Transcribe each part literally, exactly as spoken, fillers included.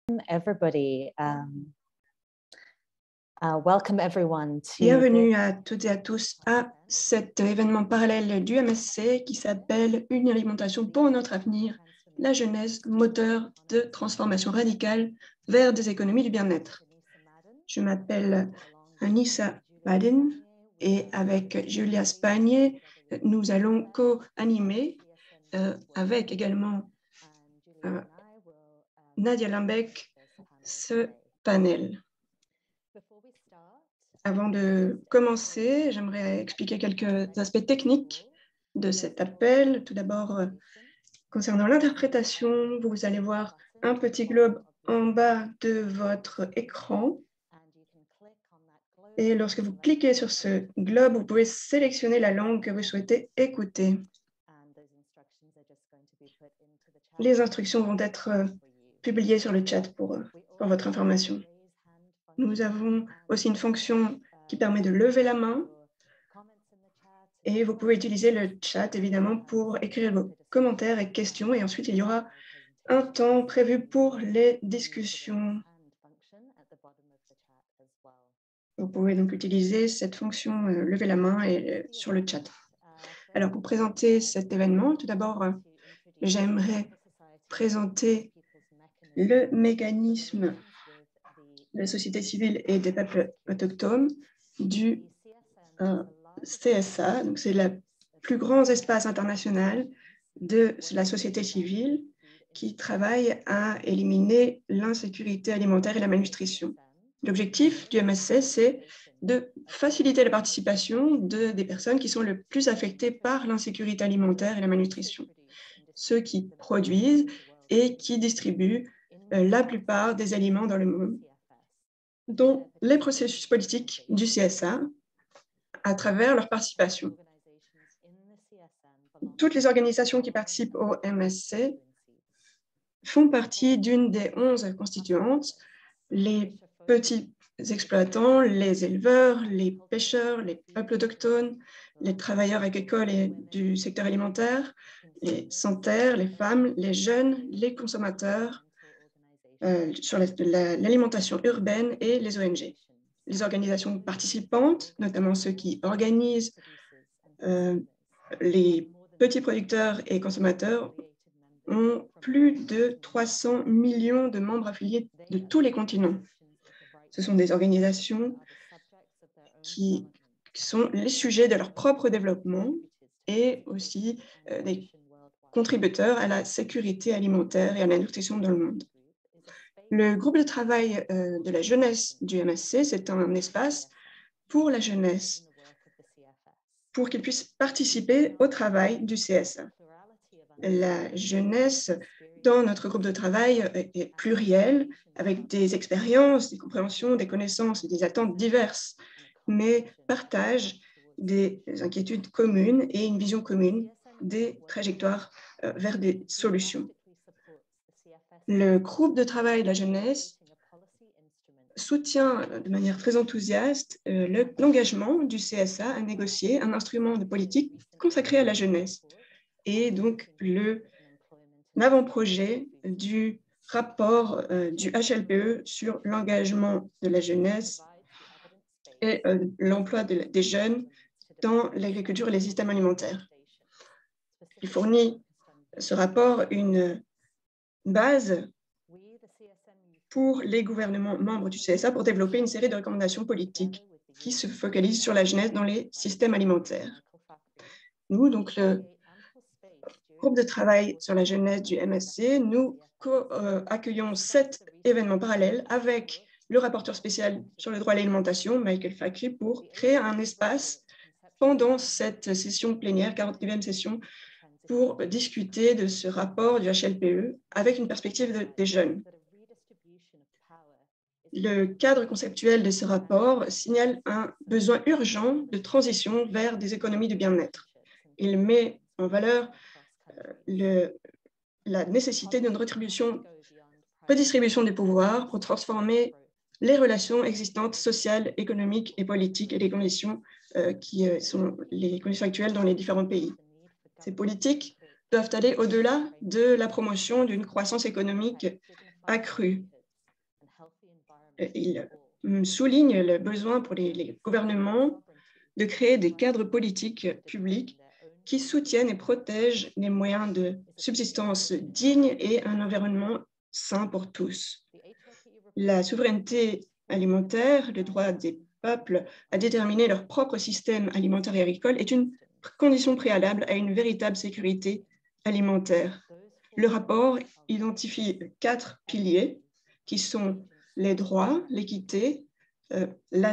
Everybody, um, uh, welcome everyone to Bienvenue à toutes et à tous à cet événement parallèle du M S C qui s'appelle Une alimentation pour notre avenir, la jeunesse, moteur de transformation radicale vers des économies du bien-être. Je m'appelle Anissa Madden et avec Julia Spagné, nous allons co-animer euh, avec également euh, Nadia Limbeck ce panel. Avant de commencer, j'aimerais expliquer quelques aspects techniques de cet appel. Tout d'abord, euh, concernant l'interprétation, vous allez voir un petit globe en bas de votre écran. Et lorsque vous cliquez sur ce globe, vous pouvez sélectionner la langue que vous souhaitez écouter. Les instructions vont être euh, publiées sur le chat pour, euh, pour votre information. Nous avons aussi une fonction qui permet de lever la main et vous pouvez utiliser le chat évidemment pour écrire vos commentaires et questions et ensuite il y aura un temps prévu pour les discussions. Vous pouvez donc utiliser cette fonction euh, lever la main et, euh, sur le chat. Alors pour présenter cet événement, tout d'abord euh, j'aimerais présenter le mécanisme de la société civile et des peuples autochtones du euh, C S A. Donc c'est le plus grand espace international de la société civile qui travaille à éliminer l'insécurité alimentaire et la malnutrition. L'objectif du M S C, c'est de faciliter la participation de, des personnes qui sont le plus affectées par l'insécurité alimentaire et la malnutrition, ceux qui produisent et qui distribuent euh, la plupart des aliments dans le monde, dont les processus politiques du C S A à travers leur participation. Toutes les organisations qui participent au M S C font partie d'une des onze constituantes, les petits exploitants, les éleveurs, les pêcheurs, les peuples autochtones, les travailleurs agricoles et du secteur alimentaire, les sans-terre, les femmes, les jeunes, les consommateurs, euh, sur l'alimentation urbaine et les O N G. Les organisations participantes, notamment ceux qui organisent euh, les petits producteurs et consommateurs, ont plus de trois cents millions de membres affiliés de tous les continents. Ce sont des organisations qui sont les sujets de leur propre développement et aussi euh, des contributeurs à la sécurité alimentaire et à la nutrition dans le monde. Le groupe de travail euh, de la jeunesse du M S C, c'est un espace pour la jeunesse, pour qu'ils puissent participer au travail du C S A. La jeunesse dans notre groupe de travail est plurielle, avec des expériences, des compréhensions, des connaissances et des attentes diverses, mais partage des inquiétudes communes et une vision commune des trajectoires euh, vers des solutions. Le groupe de travail de la jeunesse soutient de manière très enthousiaste euh, l'engagement du C S A à négocier un instrument de politique consacré à la jeunesse et donc le l'avant-projet du rapport euh, du H L P E sur l'engagement de la jeunesse et euh, l'emploi de, des jeunes dans l'agriculture et les systèmes alimentaires. Il fournit, ce rapport, une base pour les gouvernements membres du C S A pour développer une série de recommandations politiques qui se focalisent sur la jeunesse dans les systèmes alimentaires. Nous, donc le groupe de travail sur la jeunesse du M S C, nous euh, accueillons sept événements parallèles avec le rapporteur spécial sur le droit à l'alimentation, Michael Fakri, pour créer un espace pendant cette session plénière, quarante-neuvième session, pour discuter de ce rapport du H L P E avec une perspective de, des jeunes. Le cadre conceptuel de ce rapport signale un besoin urgent de transition vers des économies du bien-être. Il met en valeur euh, le, la nécessité d'une redistribution, redistribution des pouvoirs pour transformer les relations existantes sociales, économiques et politiques et les conditions euh, qui euh, sont les conditions actuelles dans les différents pays. Ces politiques doivent aller au-delà de la promotion d'une croissance économique accrue. il souligne le besoin pour les, les gouvernements de créer des cadres politiques publics qui soutiennent et protègent les moyens de subsistance dignes et un environnement sain pour tous. La souveraineté alimentaire, le droit des peuples à déterminer leur propre système alimentaire et agricole est une condition préalable à une véritable sécurité alimentaire. Le rapport identifie quatre piliers qui sont les droits, l'équité, euh,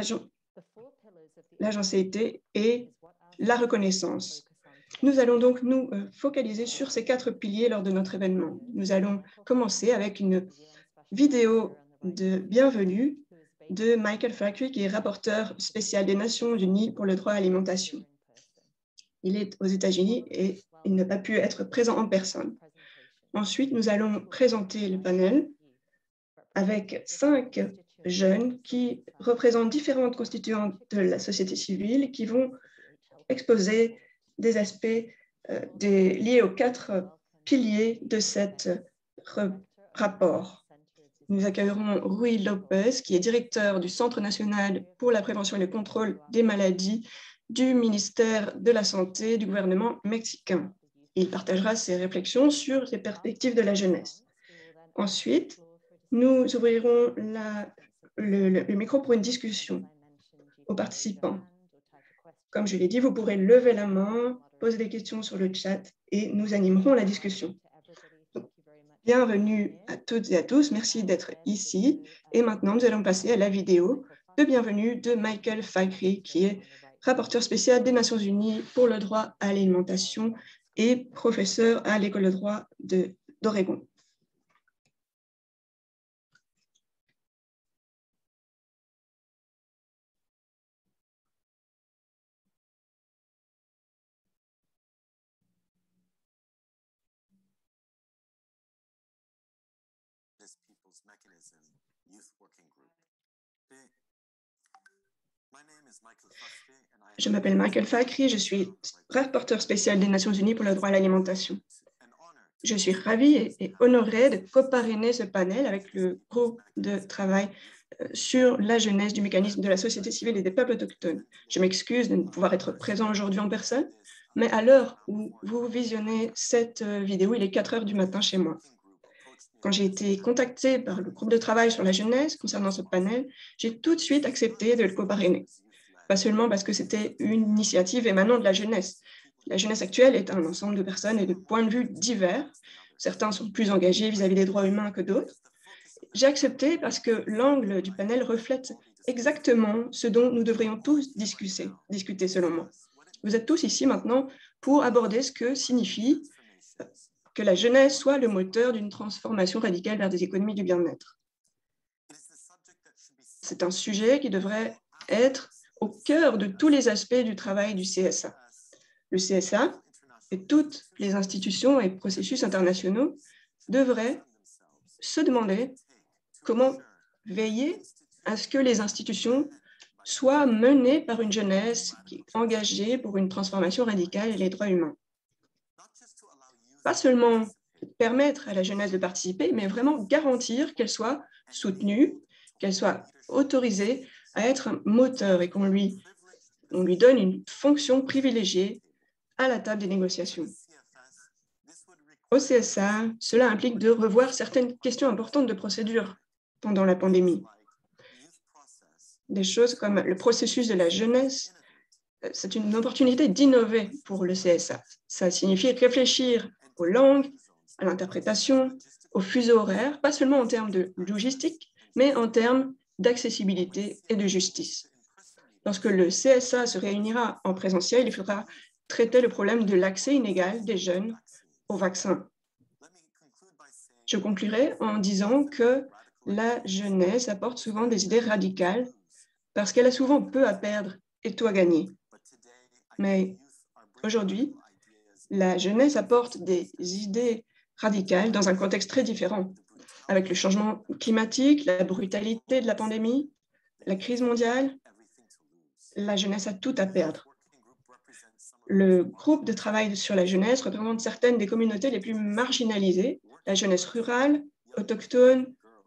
l'agencité et la reconnaissance. Nous allons donc nous euh, focaliser sur ces quatre piliers lors de notre événement. Nous allons commencer avec une vidéo de bienvenue de Michael Fakhri, qui est rapporteur spécial des Nations Unies pour le droit à l'alimentation. Il est aux États-Unis et il n'a pas pu être présent en personne. Ensuite, nous allons présenter le panel avec cinq jeunes qui représentent différentes constituantes de la société civile qui vont exposer des aspects euh, des, liés aux quatre piliers de cet rapport. Nous accueillerons Rui Lopez, qui est directeur du Centre national pour la prévention et le contrôle des maladies du ministère de la Santé du gouvernement mexicain. Il partagera ses réflexions sur les perspectives de la jeunesse. Ensuite, nous ouvrirons la, le, le, le micro pour une discussion aux participants. Comme je l'ai dit, vous pourrez lever la main, poser des questions sur le chat et nous animerons la discussion. Donc, bienvenue à toutes et à tous, merci d'être ici. Et maintenant, nous allons passer à la vidéo de bienvenue de Michael Fakhri, qui est rapporteur spécial des Nations Unies pour le droit à l'alimentation et professeur à l'École de droit d'Oregon. Je m'appelle Michael Fakhri, je suis rapporteur spécial des Nations Unies pour le droit à l'alimentation. Je suis ravie et, et honorée de coparrainer ce panel avec le groupe de travail sur la jeunesse du mécanisme de la société civile et des peuples autochtones. Je m'excuse de ne pouvoir être présent aujourd'hui en personne, mais à l'heure où vous visionnez cette vidéo, il est quatre heures du matin chez moi. Quand j'ai été contactée par le groupe de travail sur la jeunesse concernant ce panel, j'ai tout de suite accepté de le coparrainer. Pas seulement parce que c'était une initiative émanant de la jeunesse. La jeunesse actuelle est un ensemble de personnes et de points de vue divers. Certains sont plus engagés vis-à-vis des droits humains que d'autres. J'ai accepté parce que l'angle du panel reflète exactement ce dont nous devrions tous discuter, discuter selon moi. Vous êtes tous ici maintenant pour aborder ce que signifie que la jeunesse soit le moteur d'une transformation radicale vers des économies du bien-être. C'est un sujet qui devrait être au cœur de tous les aspects du travail du C S A. Le C S A et toutes les institutions et processus internationaux devraient se demander comment veiller à ce que les institutions soient menées par une jeunesse qui est engagée pour une transformation radicale et les droits humains. Pas seulement permettre à la jeunesse de participer, mais vraiment garantir qu'elle soit soutenue, qu'elle soit autorisée à être un moteur et qu'on lui, on lui donne une fonction privilégiée à la table des négociations. Au C S A, cela implique de revoir certaines questions importantes de procédure pendant la pandémie. Des choses comme le processus de la jeunesse, c'est une opportunité d'innover pour le C S A. Ça signifie réfléchir aux langues, à l'interprétation, aux fuseaux horaires, pas seulement en termes de logistique, mais en termes d'accessibilité et de justice. Lorsque le C S A se réunira en présentiel, il faudra traiter le problème de l'accès inégal des jeunes aux vaccins. Je conclurai en disant que la jeunesse apporte souvent des idées radicales parce qu'elle a souvent peu à perdre et tout à gagner. Mais aujourd'hui, la jeunesse apporte des idées radicales dans un contexte très différent, avec le changement climatique, la brutalité de la pandémie, la crise mondiale. La jeunesse a tout à perdre. Le groupe de travail sur la jeunesse représente certaines des communautés les plus marginalisées, la jeunesse rurale, autochtone,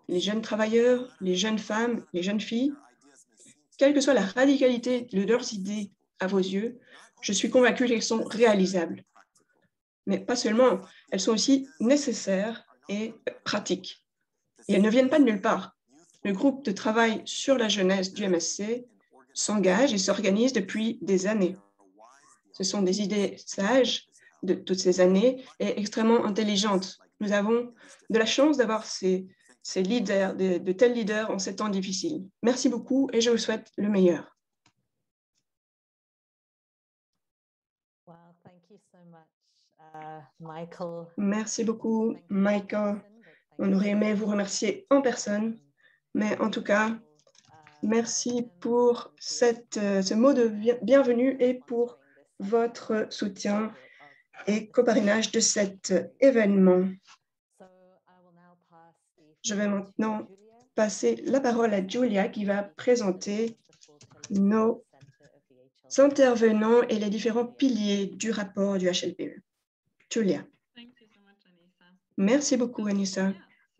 les jeunes travailleurs, les jeunes femmes, les jeunes filles, quelle que soit la radicalité de leurs idées à vos yeux, je suis convaincue qu'elles sont réalisables. Mais pas seulement, elles sont aussi nécessaires et pratiques. Et elles ne viennent pas de nulle part. Le groupe de travail sur la jeunesse du M S C s'engage et s'organise depuis des années. Ce sont des idées sages de toutes ces années et extrêmement intelligentes. Nous avons de la chance d'avoir ces, ces leaders, de, de tels leaders en ces temps difficiles. Merci beaucoup et je vous souhaite le meilleur. Merci beaucoup, Michael. On aurait aimé vous remercier en personne, mais en tout cas, merci pour cette, ce mot de bienvenue et pour votre soutien et coparrainage de cet événement. Je vais maintenant passer la parole à Julia qui va présenter nos intervenants et les différents piliers du rapport du H L P E. Julia. Merci beaucoup, Anissa.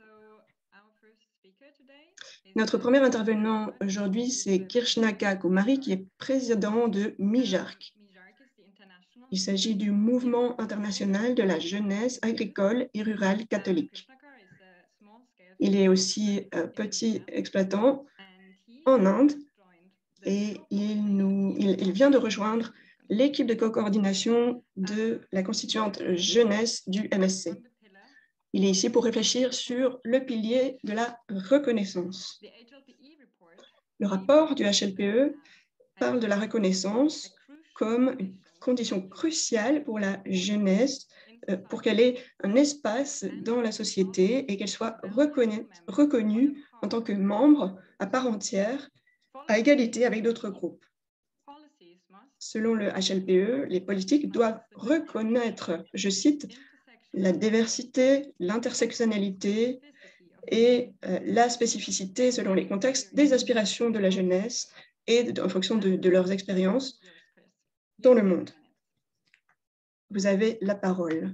Notre premier intervenant aujourd'hui, c'est Kirshnaka Kumari, qui est président de MIJARC. Il s'agit du Mouvement international de la jeunesse agricole et rurale catholique. Il est aussi euh, petit exploitant en Inde et il, nous, il, il vient de rejoindre l'équipe de co-coordination de la constituante jeunesse du M S C. Il est ici pour réfléchir sur le pilier de la reconnaissance. Le rapport du H L P E parle de la reconnaissance comme une condition cruciale pour la jeunesse, euh, pour qu'elle ait un espace dans la société et qu'elle soit reconnue, reconnue en tant que membre à part entière, à égalité avec d'autres groupes. Selon le H L P E, les politiques doivent reconnaître, je cite, la diversité, l'intersectionnalité et euh, la spécificité selon les contextes des aspirations de la jeunesse et de, en fonction de, de leurs expériences dans le monde. Vous avez la parole.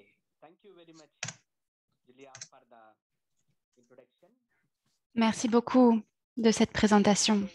Merci beaucoup de cette présentation.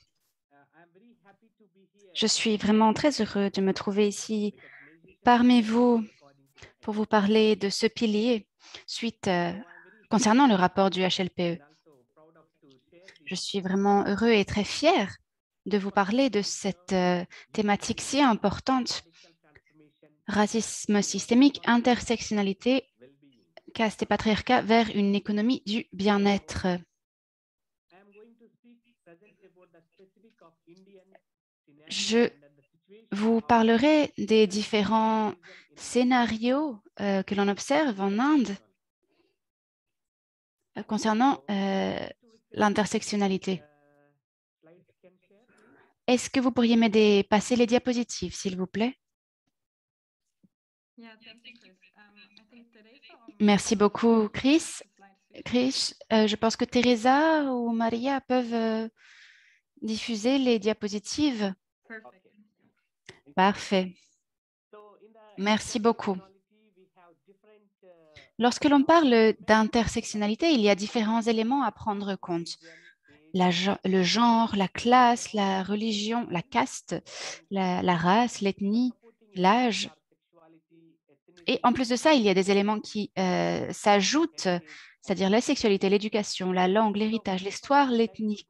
Je suis vraiment très heureux de me trouver ici parmi vous pour vous parler de ce pilier suite euh, concernant le rapport du H L P E. Je suis vraiment heureux et très fier de vous parler de cette euh, thématique si importante, racisme systémique, intersectionnalité, caste et patriarcat vers une économie du bien-être. Je vous parlerai des différents scénarios euh, que l'on observe en Inde euh, concernant euh, l'intersectionnalité. Est-ce que vous pourriez m'aider à passer les diapositives, s'il vous plaît? Merci beaucoup, Chris. Chris, euh, je pense que Teresa ou Maria peuvent euh, diffuser les diapositives. Parfait. Merci beaucoup. Lorsque l'on parle d'intersectionnalité, il y a différents éléments à prendre compte. La, le genre, la classe, la religion, la caste, la, la race, l'ethnie, l'âge. Et en plus de ça, il y a des éléments qui euh, s'ajoutent, c'est-à-dire la sexualité, l'éducation, la langue, l'héritage, l'histoire, l'ethnie.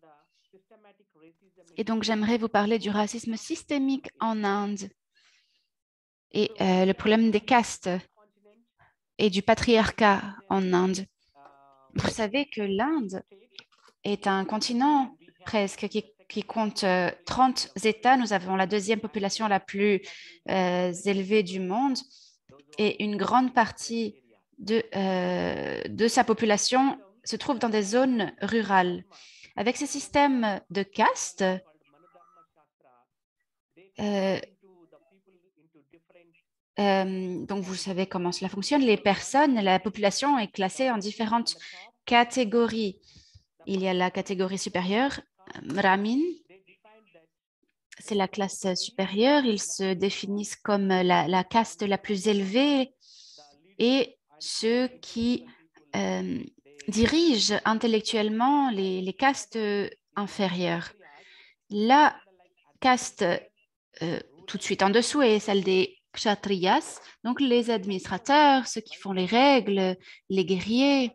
Et donc, j'aimerais vous parler du racisme systémique en Inde et euh, le problème des castes et du patriarcat en Inde. Vous savez que l'Inde est un continent presque qui, qui compte euh, trente États. Nous avons la deuxième population la plus euh, élevée du monde et une grande partie de, euh, de sa population se trouve dans des zones rurales. Avec ce système de caste, euh, euh, donc vous savez comment cela fonctionne, les personnes, la population est classée en différentes catégories. Il y a la catégorie supérieure, Brahmin, c'est la classe supérieure. Ils se définissent comme la, la caste la plus élevée et ceux qui euh, dirigent intellectuellement les, les castes inférieures. La caste euh, tout de suite en dessous est celle des kshatriyas, donc les administrateurs, ceux qui font les règles, les guerriers.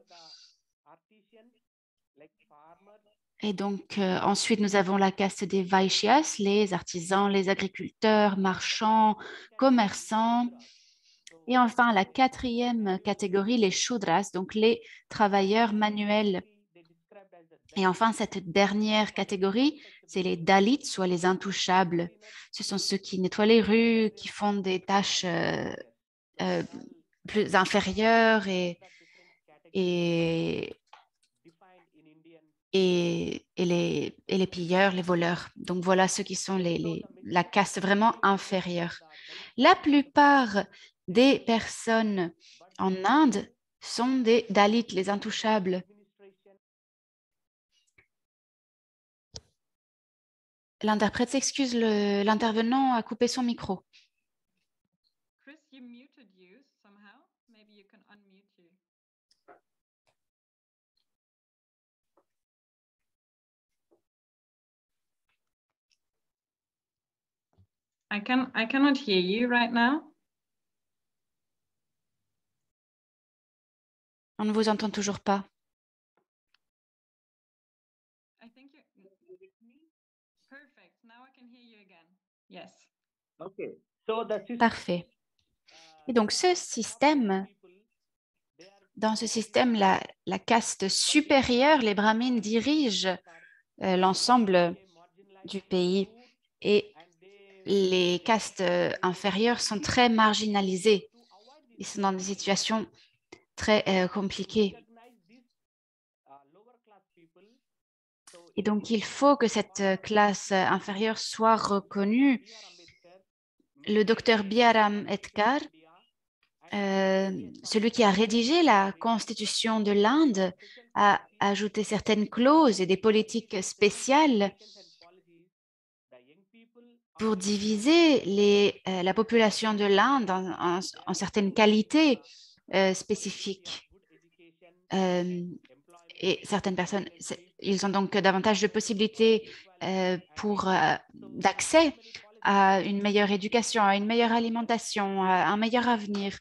Et donc, euh, ensuite, nous avons la caste des vaishyas, les artisans, les agriculteurs, marchands, commerçants. Et enfin, la quatrième catégorie, les shudras, donc les travailleurs manuels. Et enfin, cette dernière catégorie, c'est les dalits, soit les intouchables. Ce sont ceux qui nettoient les rues, qui font des tâches euh, euh, plus inférieures et, et, et, et, les, et les pilleurs, les voleurs. Donc voilà ceux qui sont les, les, la caste vraiment inférieure. La plupart des personnes en Inde sont des dalits, les intouchables. L'interprète s'excuse, l'intervenant a coupé son micro. Chris, you muted you somehow. Maybe you can unmute you. I can I cannot hear you right now. On ne vous entend toujours pas. I think you Perfect. Now I can hear you again. Yes. Okay. So the system, Parfait. Et donc, ce système, dans ce système, la, la caste supérieure, les brahmines dirigent euh, l'ensemble du pays et les castes euh, inférieures sont très marginalisées. Ils sont dans des situations très euh, compliquées. Et donc, il faut que cette classe inférieure soit reconnue. Le docteur B R Ambedkar, euh, celui qui a rédigé la constitution de l'Inde, a ajouté certaines clauses et des politiques spéciales pour diviser les, euh, la population de l'Inde en, en, en certaines qualités euh, spécifiques. Euh, et certaines personnes, ils ont donc davantage de possibilités euh, pour euh, d'accès à une meilleure éducation, à une meilleure alimentation, à un meilleur avenir.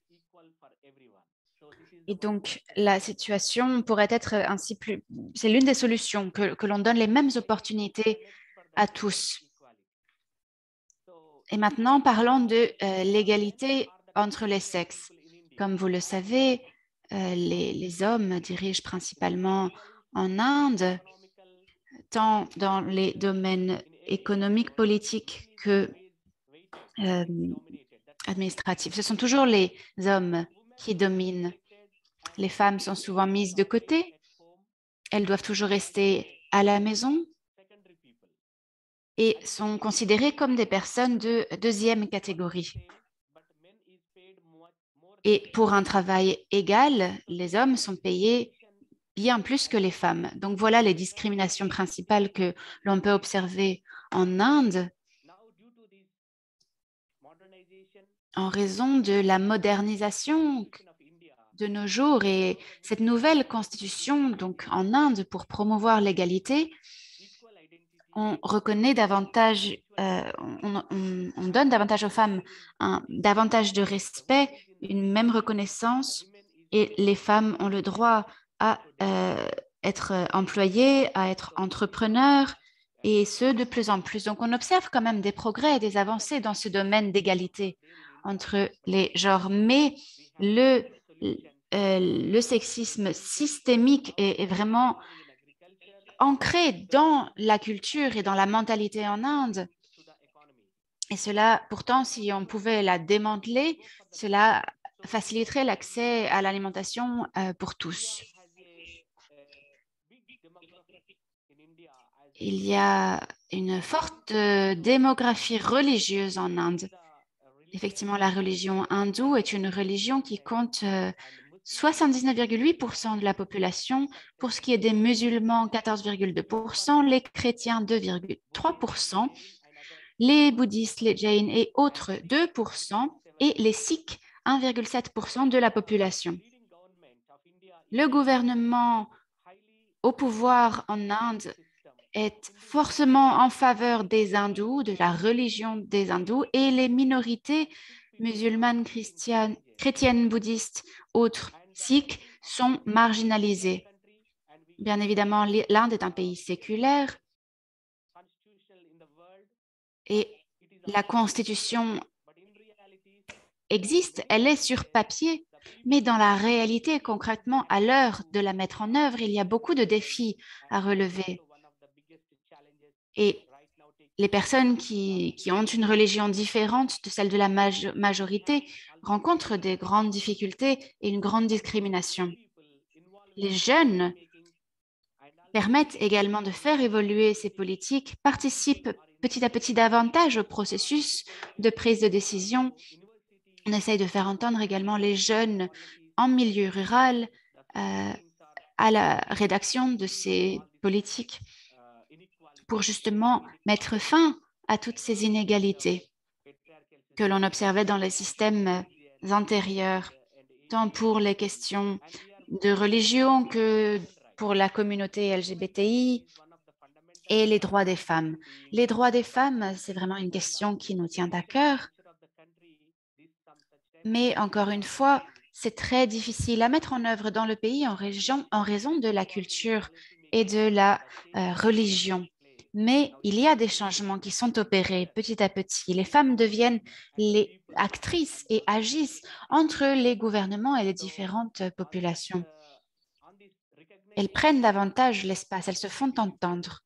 Et donc, la situation pourrait être ainsi plus... C'est l'une des solutions, que, que l'on donne les mêmes opportunités à tous. Et maintenant, parlons de euh, l'égalité entre les sexes. Comme vous le savez, euh, les, les hommes dirigent principalement en Inde, tant dans les domaines économiques, politiques que euh, administratifs. Ce sont toujours les hommes qui dominent. Les femmes sont souvent mises de côté. Elles doivent toujours rester à la maison et sont considérées comme des personnes de deuxième catégorie. Et pour un travail égal, les hommes sont payés bien plus que les femmes. Donc voilà les discriminations principales que l'on peut observer en Inde en raison de la modernisation de nos jours et cette nouvelle constitution donc en Inde pour promouvoir l'égalité. On reconnaît davantage, euh, on, on, on donne davantage aux femmes un, davantage de respect, une même reconnaissance et les femmes ont le droit à euh, être employées, à être entrepreneurs et ce de plus en plus. Donc on observe quand même des progrès et des avancées dans ce domaine d'égalité entre les genres, mais le, euh, le sexisme systémique est, est vraiment ancré dans la culture et dans la mentalité en Inde. Et cela, pourtant, si on pouvait la démanteler, cela faciliterait l'accès à l'alimentation euh, pour tous. Il y a une forte euh, démographie religieuse en Inde. Effectivement, la religion hindoue est une religion qui compte euh, soixante-dix-neuf virgule huit pour cent de la population. Pour ce qui est des musulmans, quatorze virgule deux pour cent, les chrétiens, deux virgule trois pour cent, les bouddhistes, les jains et autres, deux pour cent, et les sikhs, un virgule sept pour cent de la population. Le gouvernement au pouvoir en Inde est forcément en faveur des hindous, de la religion des hindous, et les minorités musulmanes, chrétiennes, chrétiennes, bouddhistes, autres, sikhs, sont marginalisées. Bien évidemment, l'Inde est un pays séculaire et la Constitution existe, elle est sur papier, mais dans la réalité, concrètement, à l'heure de la mettre en œuvre, il y a beaucoup de défis à relever. Et les personnes qui, qui ont une religion différente de celle de la maj- majorité rencontrent des grandes difficultés et une grande discrimination. Les jeunes permettent également de faire évoluer ces politiques, participent petit à petit davantage au processus de prise de décision. On essaye de faire entendre également les jeunes en milieu rural euh, à la rédaction de ces politiques pour justement mettre fin à toutes ces inégalités que l'on observait dans les systèmes antérieurs, tant pour les questions de religion que pour la communauté L G B T I et les droits des femmes. Les droits des femmes, c'est vraiment une question qui nous tient à cœur, mais encore une fois, c'est très difficile à mettre en œuvre dans le pays en, région, en raison de la culture et de la euh, religion. Mais il y a des changements qui sont opérés petit à petit. Les femmes deviennent les actrices et agissent entre les gouvernements et les différentes populations. Elles prennent davantage l'espace, elles se font entendre.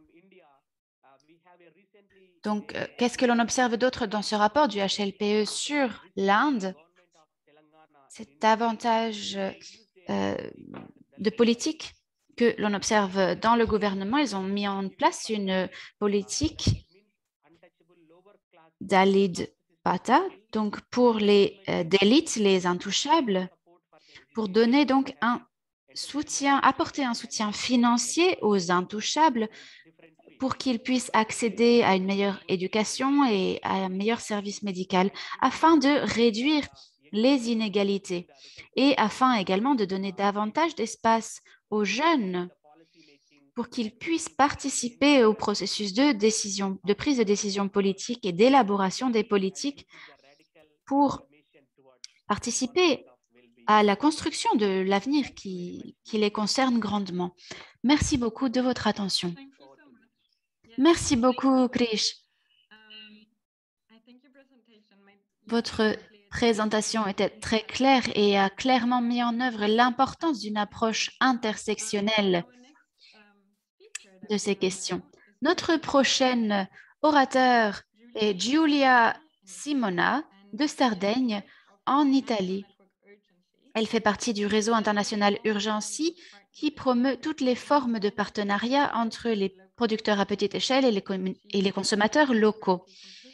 Donc, euh, qu'est-ce que l'on observe d'autre dans ce rapport du H L P E sur l'Inde? C'est davantage euh, de politique que l'on observe dans le gouvernement. Ils ont mis en place une politique d'Alid Pata, donc pour les euh, d'élites, les intouchables, pour donner donc un soutien, apporter un soutien financier aux intouchables pour qu'ils puissent accéder à une meilleure éducation et à un meilleur service médical afin de réduire les inégalités et afin également de donner davantage d'espace aux jeunes pour qu'ils puissent participer au processus de décision, de prise de décision politique et d'élaboration des politiques pour participer à la construction de l'avenir qui, qui les concerne grandement. Merci beaucoup de votre attention. Merci beaucoup, Krish. Votre présentation était très claire et a clairement mis en œuvre l'importance d'une approche intersectionnelle de ces questions. Notre prochaine orateur est Giulia Simona de Sardaigne, en Italie. Elle fait partie du réseau international Urgency qui promeut toutes les formes de partenariat entre les producteurs à petite échelle et les, et les consommateurs locaux.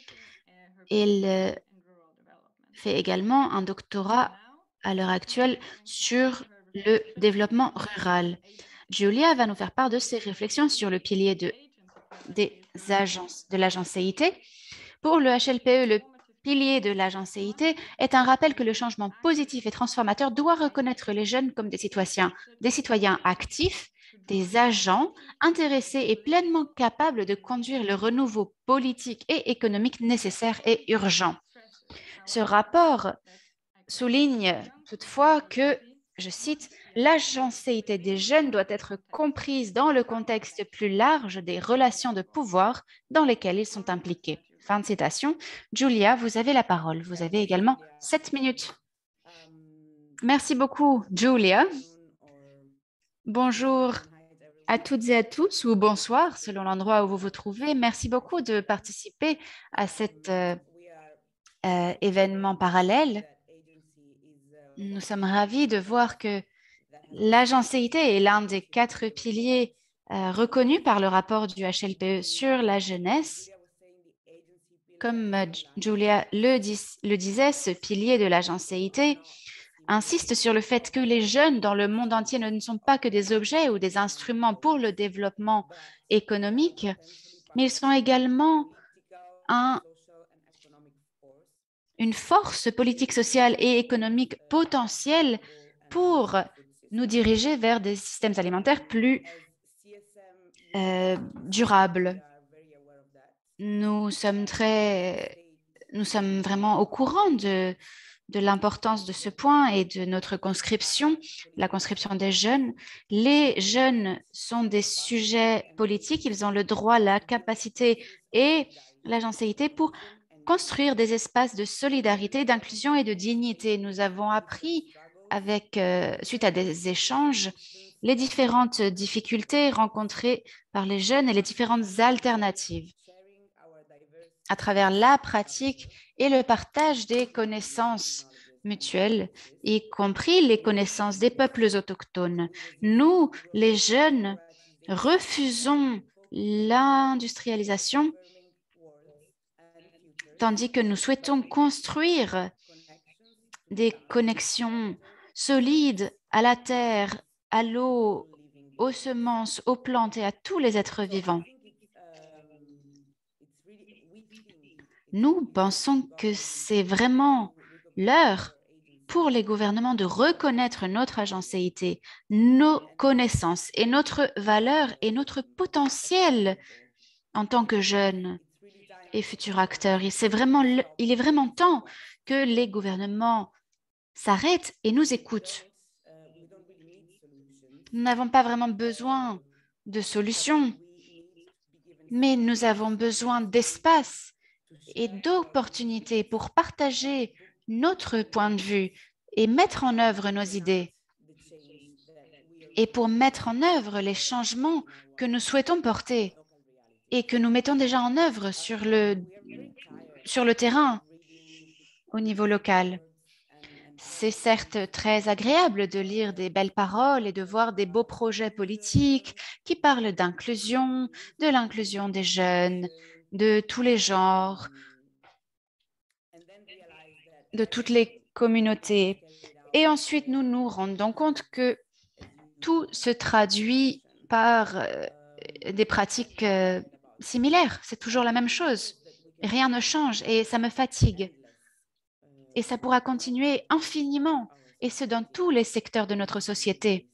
Elle euh, fait également un doctorat à l'heure actuelle sur le développement rural. Giulia va nous faire part de ses réflexions sur le pilier de, des agences, de l'agence C I T. Pour le H L P E, le pilier de l'agence C I T est un rappel que le changement positif et transformateur doit reconnaître les jeunes comme des citoyens, des citoyens actifs, des agents intéressés et pleinement capables de conduire le renouveau politique et économique nécessaire et urgent. Ce rapport souligne toutefois que, je cite, l'agence C I T des jeunes doit être comprise dans le contexte plus large des relations de pouvoir dans lesquelles ils sont impliqués. Fin de citation. Giulia, vous avez la parole. Vous avez également sept minutes. Merci beaucoup, Giulia. Bonjour à toutes et à tous, ou bonsoir, selon l'endroit où vous vous trouvez. Merci beaucoup de participer à cet euh, euh, événement parallèle. Nous sommes ravis de voir que l'agence C I T est l'un des quatre piliers euh, reconnus par le rapport du H L P E sur la jeunesse. Comme euh, Giulia le, dis le disait, ce pilier de l'agence C I T insiste sur le fait que les jeunes dans le monde entier ne sont pas que des objets ou des instruments pour le développement économique, mais ils sont également un, une force politique, sociale et économique potentielle pour nous diriger vers des systèmes alimentaires plus euh, durables. Nous sommes très, nous sommes vraiment au courant de, de l'importance de ce point et de notre conscription, la conscription des jeunes. Les jeunes sont des sujets politiques, ils ont le droit, la capacité et l'agencéité pour construire des espaces de solidarité, d'inclusion et de dignité. Nous avons appris, avec, euh, suite à des échanges, les différentes difficultés rencontrées par les jeunes et les différentes alternatives à travers la pratique et le partage des connaissances mutuelles, y compris les connaissances des peuples autochtones. Nous, les jeunes, refusons l'industrialisation, tandis que nous souhaitons construire des connexions solides à la terre, à l'eau, aux semences, aux plantes et à tous les êtres vivants. Nous pensons que c'est vraiment l'heure pour les gouvernements de reconnaître notre agencéité, nos connaissances et notre valeur et notre potentiel en tant que jeunes et futurs acteurs. Et c'est vraiment, il est vraiment temps que les gouvernements s'arrêtent et nous écoutent. Nous n'avons pas vraiment besoin de solutions, mais nous avons besoin d'espace et d'opportunités pour partager notre point de vue et mettre en œuvre nos idées et pour mettre en œuvre les changements que nous souhaitons porter et que nous mettons déjà en œuvre sur le, sur le terrain au niveau local. C'est certes très agréable de lire des belles paroles et de voir des beaux projets politiques qui parlent d'inclusion, de l'inclusion des jeunes, de tous les genres, de toutes les communautés. Et ensuite, nous nous rendons compte que tout se traduit par euh, des pratiques euh, similaires. C'est toujours la même chose. Rien ne change et ça me fatigue. Et ça pourra continuer infiniment, et ce dans tous les secteurs de notre société.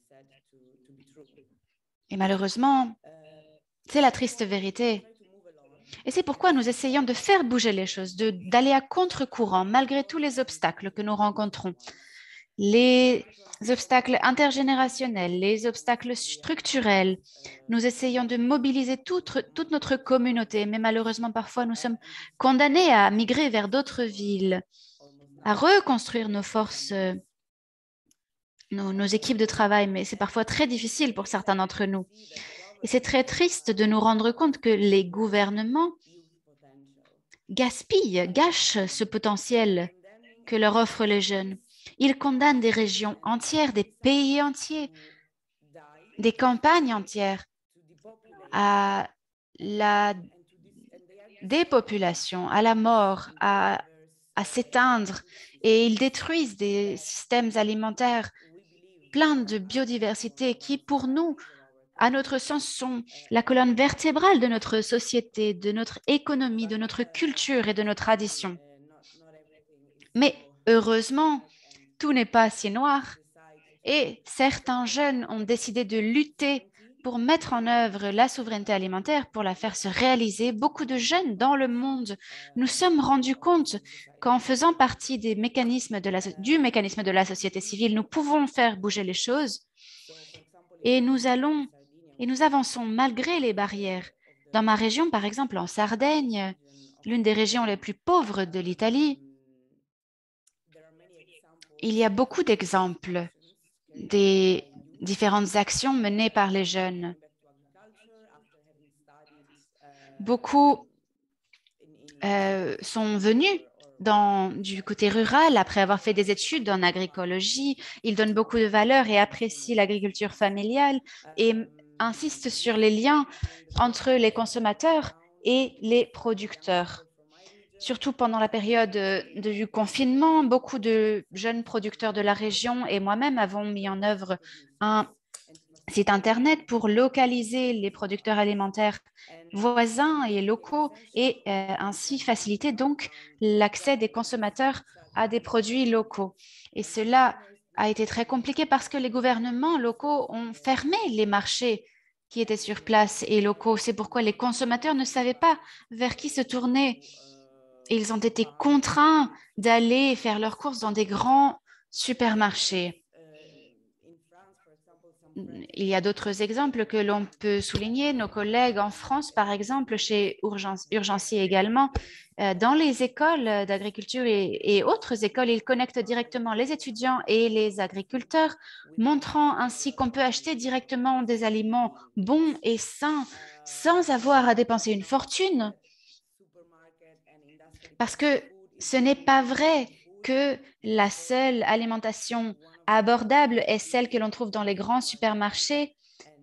Et malheureusement, c'est la triste vérité. Et c'est pourquoi nous essayons de faire bouger les choses, d'aller à contre-courant malgré tous les obstacles que nous rencontrons. Les obstacles intergénérationnels, les obstacles structurels. Nous essayons de mobiliser toute, toute notre communauté, mais malheureusement, parfois, nous sommes condamnés à migrer vers d'autres villes, à reconstruire nos forces, nos, nos équipes de travail, mais c'est parfois très difficile pour certains d'entre nous. Et c'est très triste de nous rendre compte que les gouvernements gaspillent, gâchent ce potentiel que leur offrent les jeunes. Ils condamnent des régions entières, des pays entiers, des campagnes entières à la dépopulation, à la mort, à, à s'éteindre, et ils détruisent des systèmes alimentaires pleins de biodiversité qui, pour nous, à notre sens, sont la colonne vertébrale de notre société, de notre économie, de notre culture et de nos traditions. Mais heureusement, tout n'est pas si noir et certains jeunes ont décidé de lutter pour mettre en œuvre la souveraineté alimentaire, pour la faire se réaliser. Beaucoup de jeunes dans le monde nous sommes rendus compte qu'en faisant partie des mécanismes de la, du mécanisme de la société civile, nous pouvons faire bouger les choses et nous allons et nous avançons malgré les barrières. Dans ma région, par exemple, en Sardaigne, l'une des régions les plus pauvres de l'Italie, il y a beaucoup d'exemples des différentes actions menées par les jeunes. Beaucoup euh, sont venus dans, du côté rural après avoir fait des études en agroécologie. Ils donnent beaucoup de valeur et apprécient l'agriculture familiale et insistent sur les liens entre les consommateurs et les producteurs. Surtout pendant la période de, du confinement, beaucoup de jeunes producteurs de la région et moi-même avons mis en œuvre un site Internet pour localiser les producteurs alimentaires voisins et locaux et euh, ainsi faciliter donc l'accès des consommateurs à des produits locaux. Et cela a été très compliqué parce que les gouvernements locaux ont fermé les marchés qui étaient sur place et locaux. C'est pourquoi les consommateurs ne savaient pas vers qui se tourner. Ils ont été contraints d'aller faire leurs courses dans des grands supermarchés. Il y a d'autres exemples que l'on peut souligner. Nos collègues en France, par exemple, chez Urgence, Urgency également, euh, dans les écoles d'agriculture et, et autres écoles, ils connectent directement les étudiants et les agriculteurs, montrant ainsi qu'on peut acheter directement des aliments bons et sains sans avoir à dépenser une fortune. Parce que ce n'est pas vrai que la seule alimentation abordable est celle que l'on trouve dans les grands supermarchés.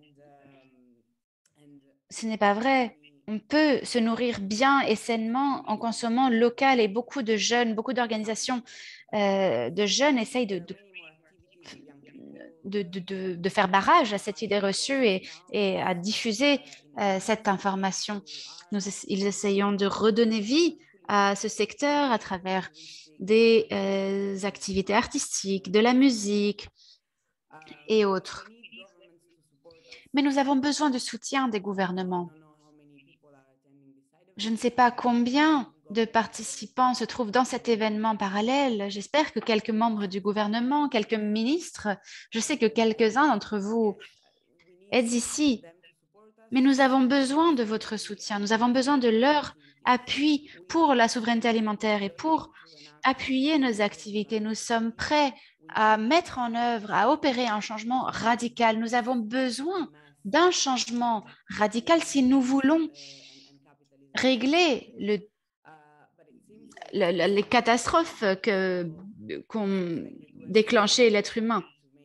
Ce n'est pas vrai. On peut se nourrir bien et sainement en consommant local et beaucoup de jeunes, beaucoup d'organisations euh, de jeunes essayent de, de, de, de, de faire barrage à cette idée reçue et, et à diffuser euh, cette information. Nous, ils essayons de redonner vie à ce secteur à travers des euh, activités artistiques, de la musique et autres. Mais nous avons besoin de soutien des gouvernements. Je ne sais pas combien de participants se trouvent dans cet événement parallèle. J'espère que quelques membres du gouvernement, quelques ministres, je sais que quelques-uns d'entre vous êtes ici, mais nous avons besoin de votre soutien. Nous avons besoin de leur appui pour la souveraineté alimentaire et pour appuyer nos activités. Nous sommes prêts à mettre en œuvre, à opérer un changement radical. Nous avons besoin d'un changement radical si nous voulons régler le, le, les catastrophes que, qu'ont déclenchées l'être humain.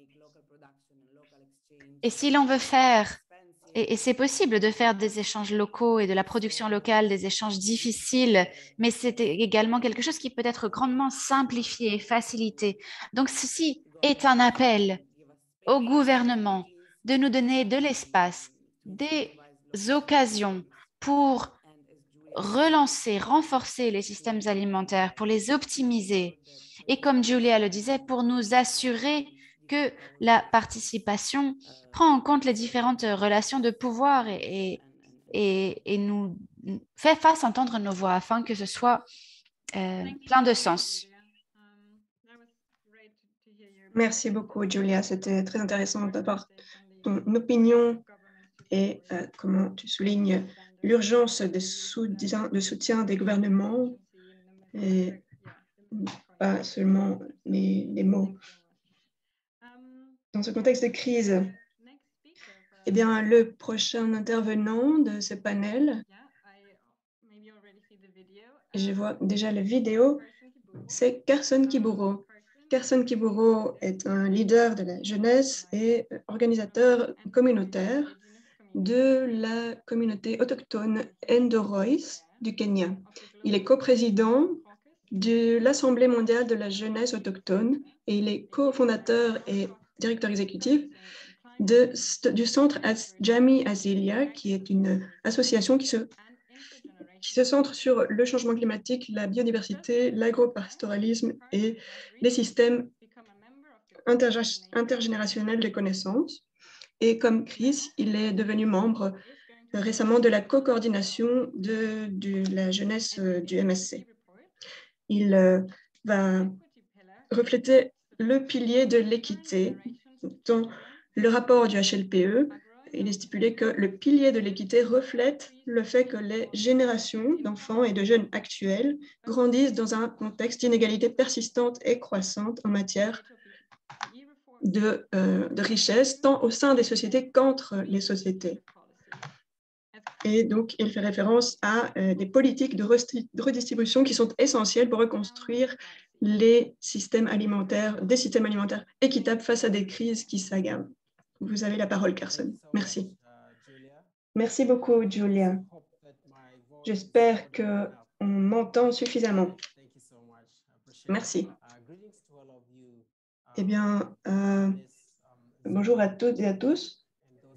Et si l'on veut faire, et, et c'est possible de faire des échanges locaux et de la production locale, des échanges difficiles, mais c'est également quelque chose qui peut être grandement simplifié et facilité. Donc, ceci est un appel au gouvernement de nous donner de l'espace, des occasions pour relancer, renforcer les systèmes alimentaires, pour les optimiser. Et comme Julia le disait, pour nous assurer que la participation prend en compte les différentes relations de pouvoir et, et, et nous fait face entendre nos voix afin que ce soit euh, plein de sens. Merci beaucoup, Julia. C'était très intéressant d'avoir ton opinion et euh, comment tu soulignes l'urgence de soutien, de soutien des gouvernements et pas seulement les, les mots. Dans ce contexte de crise, eh bien, le prochain intervenant de ce panel, je vois déjà la vidéo, c'est Carson Kiburo. Carson Kiburo est un leader de la jeunesse et organisateur communautaire de la communauté autochtone Endorois du Kenya. Il est coprésident de l'Assemblée mondiale de la jeunesse autochtone et il est cofondateur et directeur exécutif de, du centre Jami Azilia, qui est une association qui se, qui se centre sur le changement climatique, la biodiversité, l'agropastoralisme et les systèmes intergénérationnels de connaissances. Et comme Chris, il est devenu membre récemment de la co-coordination de, de la jeunesse du M S C. Il euh, va refléter le pilier de l'équité dans le rapport du H L P E. Il est stipulé que le pilier de l'équité reflète le fait que les générations d'enfants et de jeunes actuels grandissent dans un contexte d'inégalité persistante et croissante en matière de, euh, de richesse, tant au sein des sociétés qu'entre les sociétés. Et donc, il fait référence à euh, des politiques de, de redistribution qui sont essentielles pour reconstruire les systèmes alimentaires, des systèmes alimentaires équitables face à des crises qui s'aggravent. Vous avez la parole, Carson. Merci. Merci beaucoup, Julia. J'espère qu'on m'entend suffisamment. Merci. Eh bien, euh, bonjour à toutes et à tous.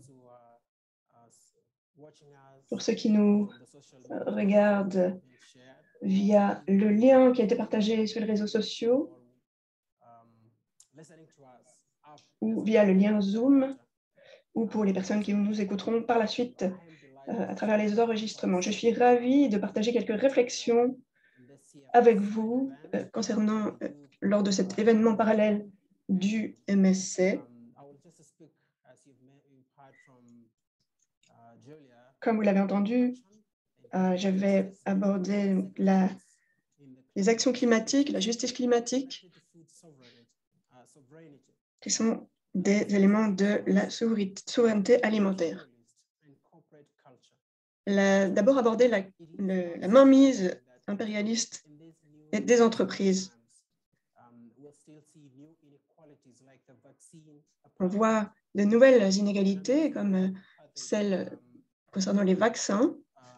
Pour ceux qui nous regardent via le lien qui a été partagé sur les réseaux sociaux, ou via le lien Zoom, ou pour les personnes qui nous écouteront par la suite euh, à travers les enregistrements. Je suis ravie de partager quelques réflexions avec vous euh, concernant, euh, lors de cet événement parallèle du M S C. Comme vous l'avez entendu, euh, je vais aborder la, les actions climatiques, la justice climatique, qui sont des éléments de la souveraineté alimentaire. D'abord aborder la, le, la mainmise impérialiste des entreprises. On voit de nouvelles inégalités comme celles concernant les vaccins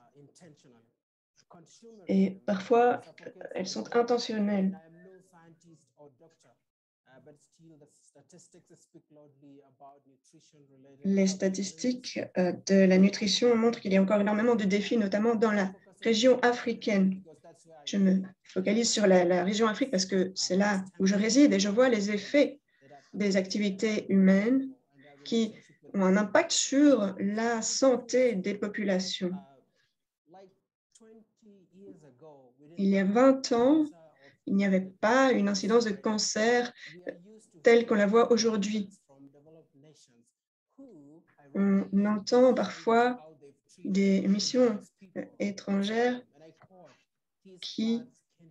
et parfois elles sont intentionnelles. Les statistiques de la nutrition montrent qu'il y a encore énormément de défis, notamment dans la région africaine. Je me focalise sur la, la région Afrique parce que c'est là où je réside et je vois les effets des activités humaines qui ont un impact sur la santé des populations. Il y a vingt ans, il n'y avait pas une incidence de cancer telle qu'on la voit aujourd'hui. On entend parfois des missions étrangères qui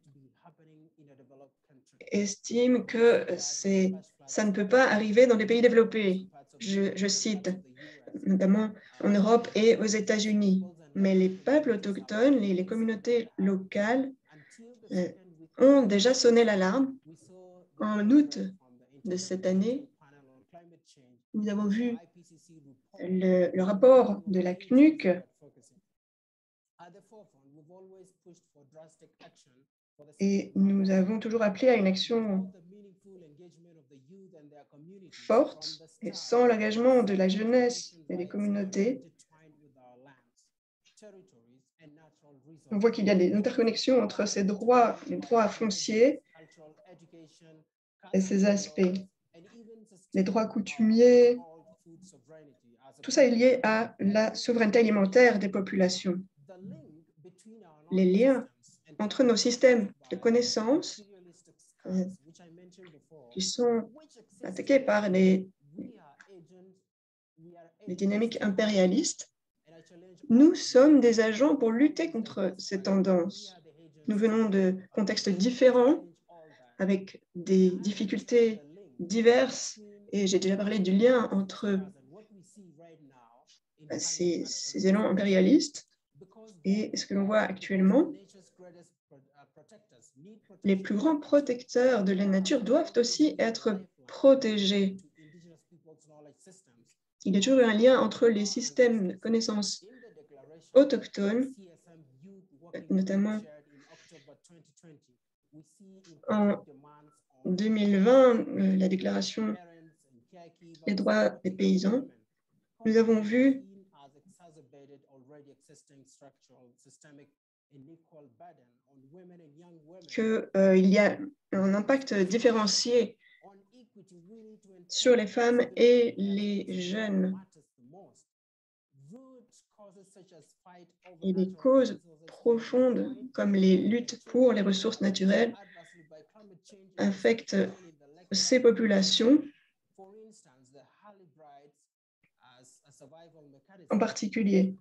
estiment que ça ne peut pas arriver dans les pays développés. Je, je cite, notamment en Europe et aux États-Unis. Mais les peuples autochtones, les, les communautés locales euh, ont déjà sonné l'alarme. En août de cette année, nous avons vu le, le rapport de la C N U C et nous avons toujours appelé à une action forte et sans l'engagement de la jeunesse et des communautés. On voit qu'il y a des interconnexions entre ces droits, les droits fonciers et ces aspects. Les droits coutumiers, tout ça est lié à la souveraineté alimentaire des populations. Les liens entre nos systèmes de connaissances euh, qui sont attaqués par les, les dynamiques impérialistes, nous sommes des agents pour lutter contre ces tendances. Nous venons de contextes différents, avec des difficultés diverses, et j'ai déjà parlé du lien entre ces, ces élans impérialistes et ce que l'on voit actuellement. Les plus grands protecteurs de la nature doivent aussi être protégés. Il y a toujours eu un lien entre les systèmes de connaissances autochtones, notamment en deux mille vingt, la déclaration des droits des paysans. Nous avons vu qu'il euh, y a un impact différencié sur les femmes et les jeunes. Et des causes profondes, comme les luttes pour les ressources naturelles, affectent ces populations. En particulier,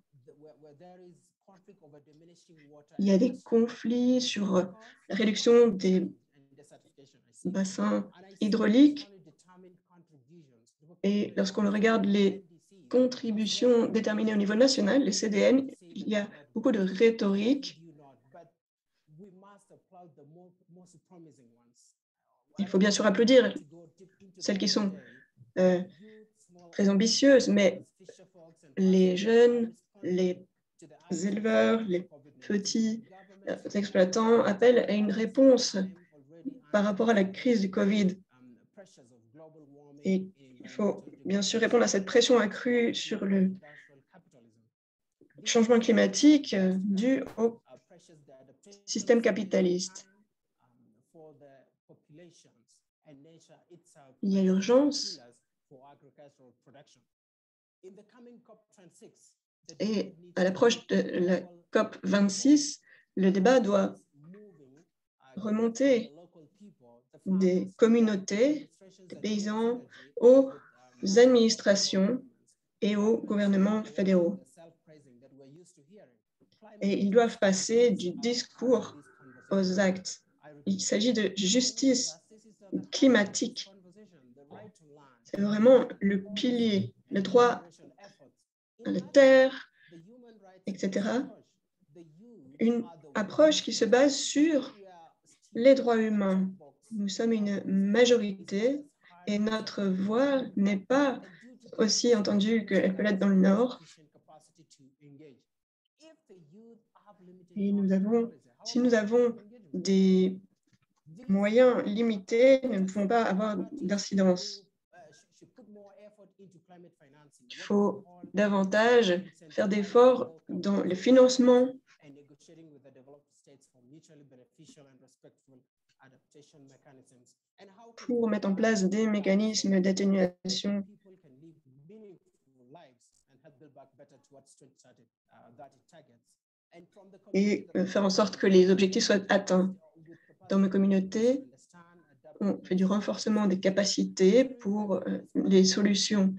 il y a des conflits sur la réduction des bassins hydrauliques et lorsqu'on regarde les contributions déterminées au niveau national, les C D N, il y a beaucoup de rhétorique. Il faut bien sûr applaudir celles qui sont euh, très ambitieuses, mais les jeunes, les éleveurs, les petits exploitants appellent à une réponse par rapport à la crise du Covid. Et il faut bien sûr répondre à cette pression accrue sur le changement climatique dû au système capitaliste. Il y a urgence. Et à l'approche de la COP vingt-six, le débat doit remonter des communautés, des paysans, aux administrations et aux gouvernements fédéraux. Et ils doivent passer du discours aux actes. Il s'agit de justice climatique. C'est vraiment le pilier, le droit à la terre, et cetera. Une approche qui se base sur les droits humains. Nous sommes une majorité et notre voix n'est pas aussi entendue qu'elle peut l'être dans le Nord. Et nous avons, si nous avons des moyens limités, nous ne pouvons pas avoir d'incidence. Il faut davantage faire d'efforts dans le financement pour mettre en place des mécanismes d'atténuation et faire en sorte que les objectifs soient atteints. Dans ma communauté, on fait du renforcement des capacités pour les solutions.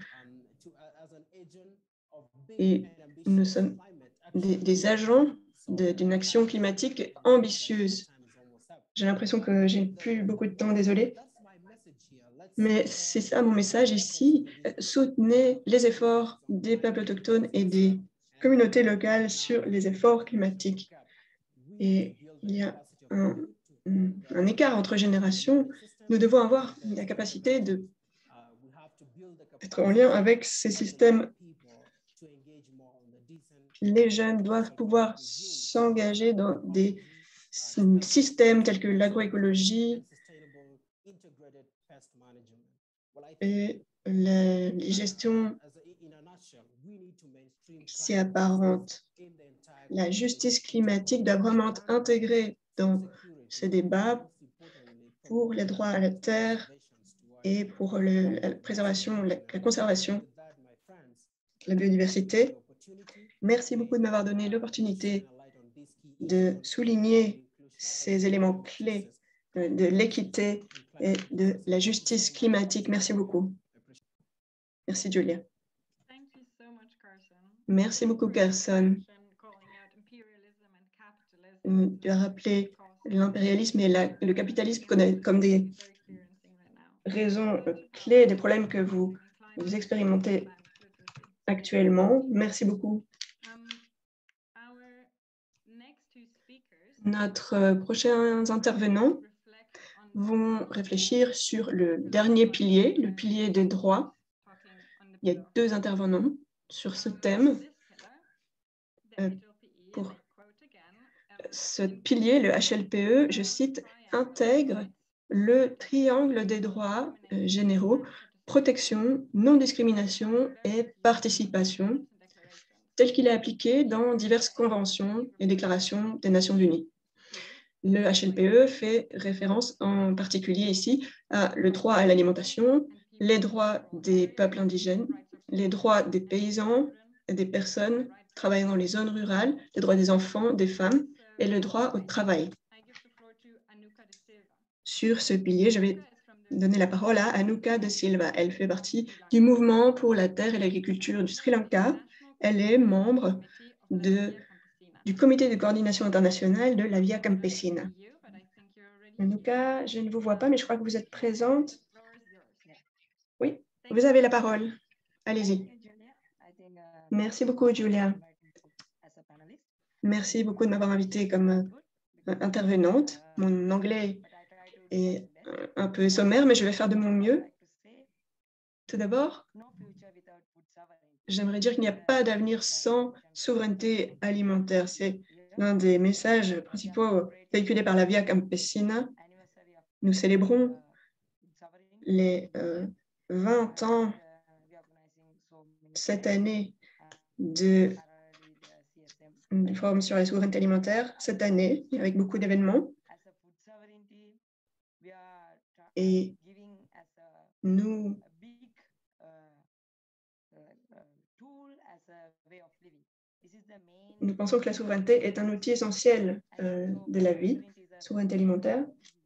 Et nous sommes des, des agents d'une action climatique ambitieuse. J'ai l'impression que j'ai plus beaucoup de temps, désolé. Mais c'est ça mon message ici. Soutenez les efforts des peuples autochtones et des communautés locales sur les efforts climatiques. Et il y a un, un écart entre générations. Nous devons avoir la capacité de être en lien avec ces systèmes. Les jeunes doivent pouvoir s'engager dans des systèmes tels que l'agroécologie et la, les gestions s'y apparentent. La justice climatique doit vraiment être intégrée dans ce débat pour les droits à la terre et pour le, la préservation, la, la conservation de la biodiversité. Merci beaucoup de m'avoir donné l'opportunité de souligner ces éléments clés de l'équité et de la justice climatique. Merci beaucoup. Merci, Julia. Merci beaucoup, Carson. Tu as rappelé l'impérialisme et la, le capitalisme comme des raisons clés des problèmes que vous, vous expérimentez actuellement. Merci beaucoup. Notre prochains intervenants vont réfléchir sur le dernier pilier, le pilier des droits. Il y a deux intervenants sur ce thème. Euh, pour ce pilier, le H L P E, je cite, intègre le triangle des droits euh, généraux, protection, non-discrimination et participation, tel qu'il est appliqué dans diverses conventions et déclarations des Nations Unies. Le H L P E fait référence en particulier ici à le droit à l'alimentation, les droits des peuples indigènes, les droits des paysans et des personnes travaillant dans les zones rurales, les droits des enfants, des femmes et le droit au travail. Sur ce pilier, je vais donner la parole à Anuka de Silva. Elle fait partie du mouvement pour la terre et l'agriculture du Sri Lanka. Elle est membre de, du comité de coordination internationale de la Via Campesina. Anuka, je ne vous vois pas, mais je crois que vous êtes présente. Oui, vous avez la parole. Allez-y. Merci beaucoup, Julia. Merci beaucoup de m'avoir invitée comme intervenante. Mon anglais est un peu sommaire, mais je vais faire de mon mieux. Tout d'abord, j'aimerais dire qu'il n'y a pas d'avenir sans souveraineté alimentaire. C'est l'un des messages principaux véhiculés par la Via Campesina. Nous célébrons les euh, vingt ans cette année de, du Forum sur la souveraineté alimentaire, cette année, avec beaucoup d'événements. Et nous, nous pensons que la souveraineté est un outil essentiel euh, de la vie, souveraineté alimentaire.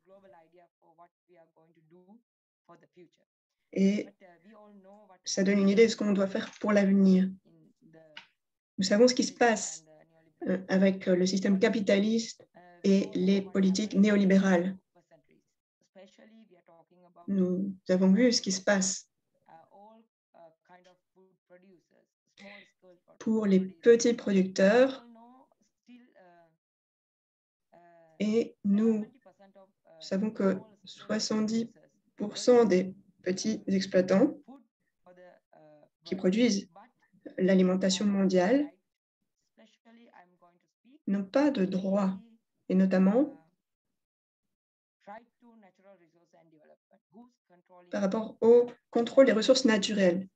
Et ça donne une idée de ce qu'on doit faire pour l'avenir. Nous savons ce qui se passe euh, avec le système capitaliste et les politiques néolibérales. Nous avons vu ce qui se passe pour les petits producteurs et nous savons que soixante-dix pour cent des petits exploitants qui produisent l'alimentation mondiale n'ont pas de droit, et notamment par rapport au contrôle des ressources naturelles,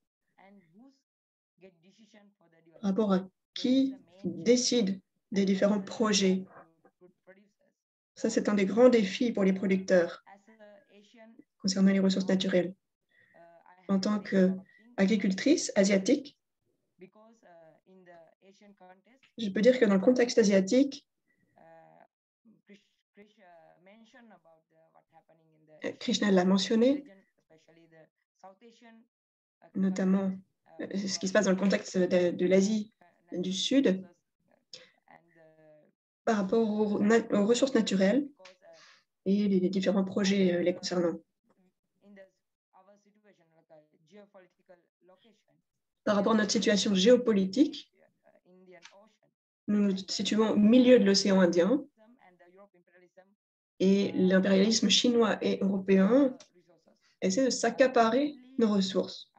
par rapport à qui décide des différents projets. Ça, c'est un des grands défis pour les producteurs concernant les ressources naturelles. En tant qu'agricultrice asiatique, je peux dire que dans le contexte asiatique, Krishna l'a mentionné, notamment ce qui se passe dans le contexte de, de l'Asie du Sud, par rapport aux, aux ressources naturelles et les différents projets les concernant. Par rapport à notre situation géopolitique, nous nous situons au milieu de l'océan Indien et l'impérialisme chinois et européen essaie de s'accaparer nos ressources.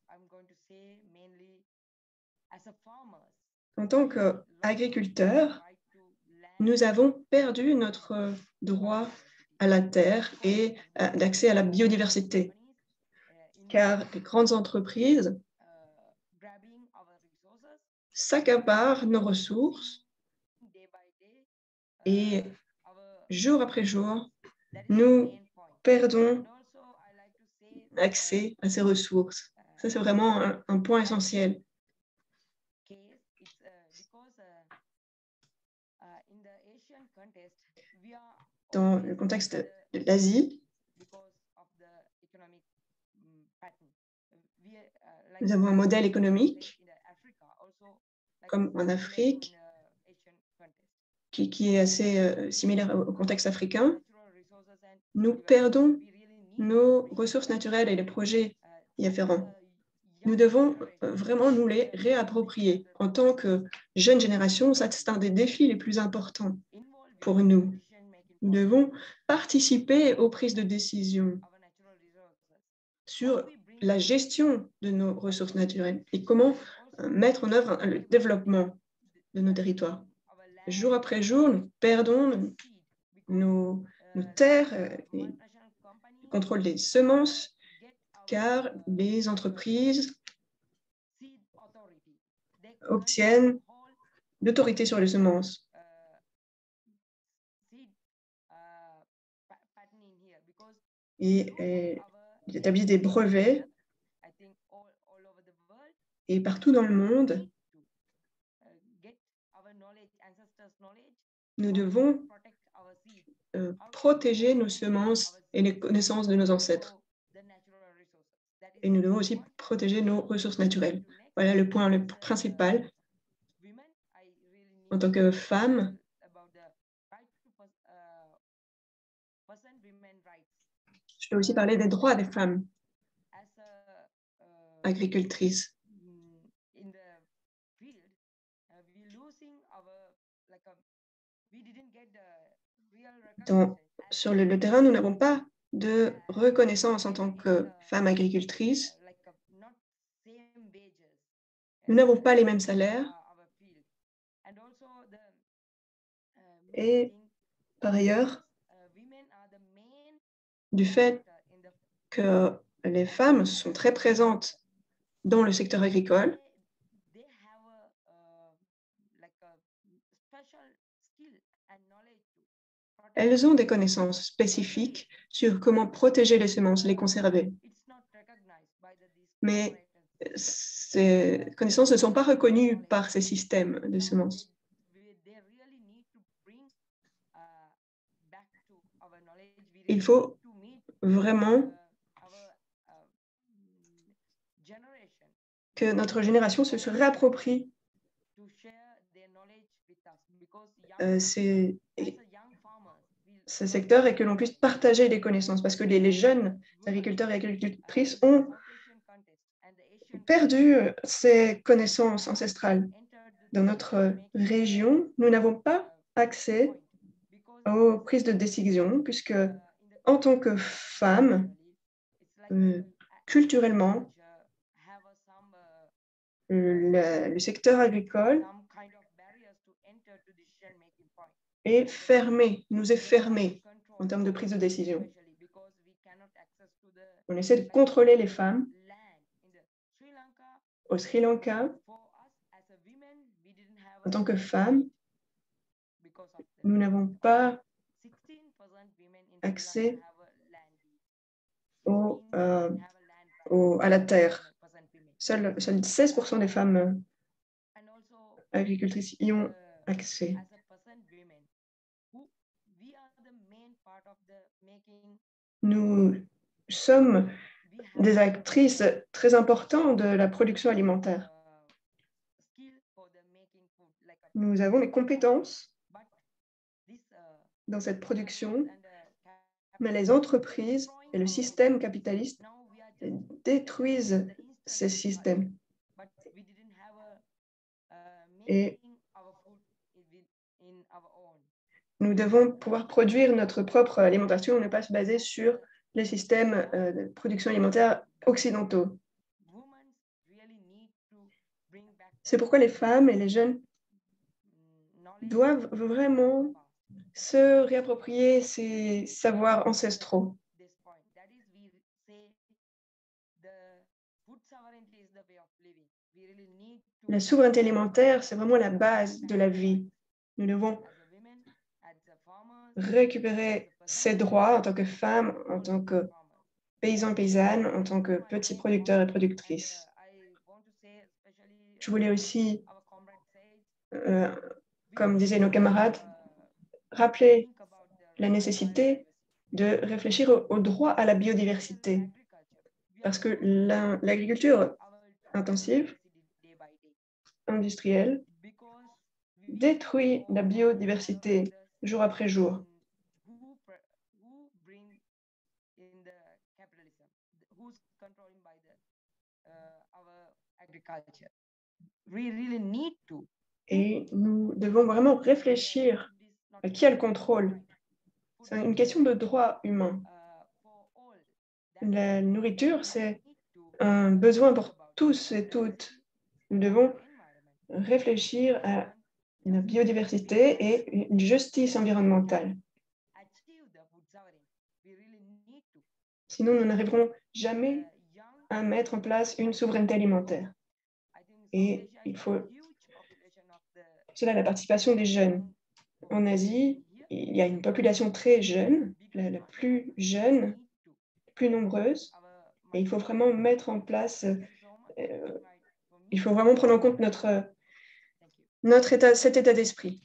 En tant qu'agriculteurs, nous avons perdu notre droit à la terre et d'accès à la biodiversité, car les grandes entreprises s'accaparent nos ressources et jour après jour, nous perdons accès à ces ressources. Ça, c'est vraiment un, un point essentiel. Dans le contexte de l'Asie, nous avons un modèle économique, comme en Afrique, qui, qui est assez euh, similaire au contexte africain. Nous perdons nos ressources naturelles et les projets y afférents. Nous devons vraiment nous les réapproprier. En tant que jeune génération, ça, c'est un des défis les plus importants pour nous. Nous devons participer aux prises de décision sur la gestion de nos ressources naturelles et comment mettre en œuvre le développement de nos territoires. Jour après jour, nous perdons nos, nos terres et le contrôle des semences, car les entreprises obtiennent l'autorité sur les semences. Et, et ils établissent des brevets et partout dans le monde, nous devons euh, protéger nos semences et les connaissances de nos ancêtres. Et nous devons aussi protéger nos ressources naturelles. Voilà le point le principal. En tant que femme, je peux aussi parler des droits des femmes agricultrices. Dans, sur le, le terrain, nous n'avons pas de reconnaissance en tant que femmes agricultrices. Nous n'avons pas les mêmes salaires. Et par ailleurs, du fait que les femmes sont très présentes dans le secteur agricole, elles ont des connaissances spécifiques sur comment protéger les semences, les conserver. mais ces connaissances ne sont pas reconnues par ces systèmes de semences. Il faut vraiment que notre génération se, se réapproprie euh, ces, ce secteur et que l'on puisse partager les connaissances, parce que les, les jeunes agriculteurs et agricultrices ont perdu ces connaissances ancestrales. Dans notre région, nous n'avons pas accès aux prises de décision, puisque en tant que femme, euh, culturellement, le, le secteur agricole est fermé, nous est fermé en termes de prise de décision. On essaie de contrôler les femmes. Au Sri Lanka, en tant que femmes, nous n'avons pas accès au, euh, au, à la terre. Seuls seul seize pour cent des femmes agricultrices y ont accès. Nous sommes des actrices très importantes de la production alimentaire. Nous avons des compétences dans cette production, mais les entreprises et le système capitaliste détruisent ces systèmes. Et nous devons pouvoir produire notre propre alimentation et ne pas se baser sur les systèmes de production alimentaire occidentaux. C'est pourquoi les femmes et les jeunes doivent vraiment se réapproprier ces savoirs ancestraux. La souveraineté alimentaire, c'est vraiment la base de la vie. Nous devons récupérer ces droits en tant que femmes, en tant que paysans et paysannes, en tant que petits producteurs et productrices. Je voulais aussi, euh, comme disaient nos camarades, rappeler la nécessité de réfléchir au, au droit à la biodiversité. Parce que l'agriculture intensive, industrielle, détruit la biodiversité jour après jour. Et nous devons vraiment réfléchir à qui a le contrôle. C'est une question de droit humain. La nourriture, c'est un besoin pour tous et toutes. Nous devons réfléchir à la biodiversité et une justice environnementale. Sinon, nous n'arriverons jamais à mettre en place une souveraineté alimentaire. Et il faut cela la participation des jeunes. En Asie, il y a une population très jeune, la, la plus jeune, la plus nombreuse, et il faut vraiment mettre en place, euh, il faut vraiment prendre en compte notre, notre état, cet état d'esprit.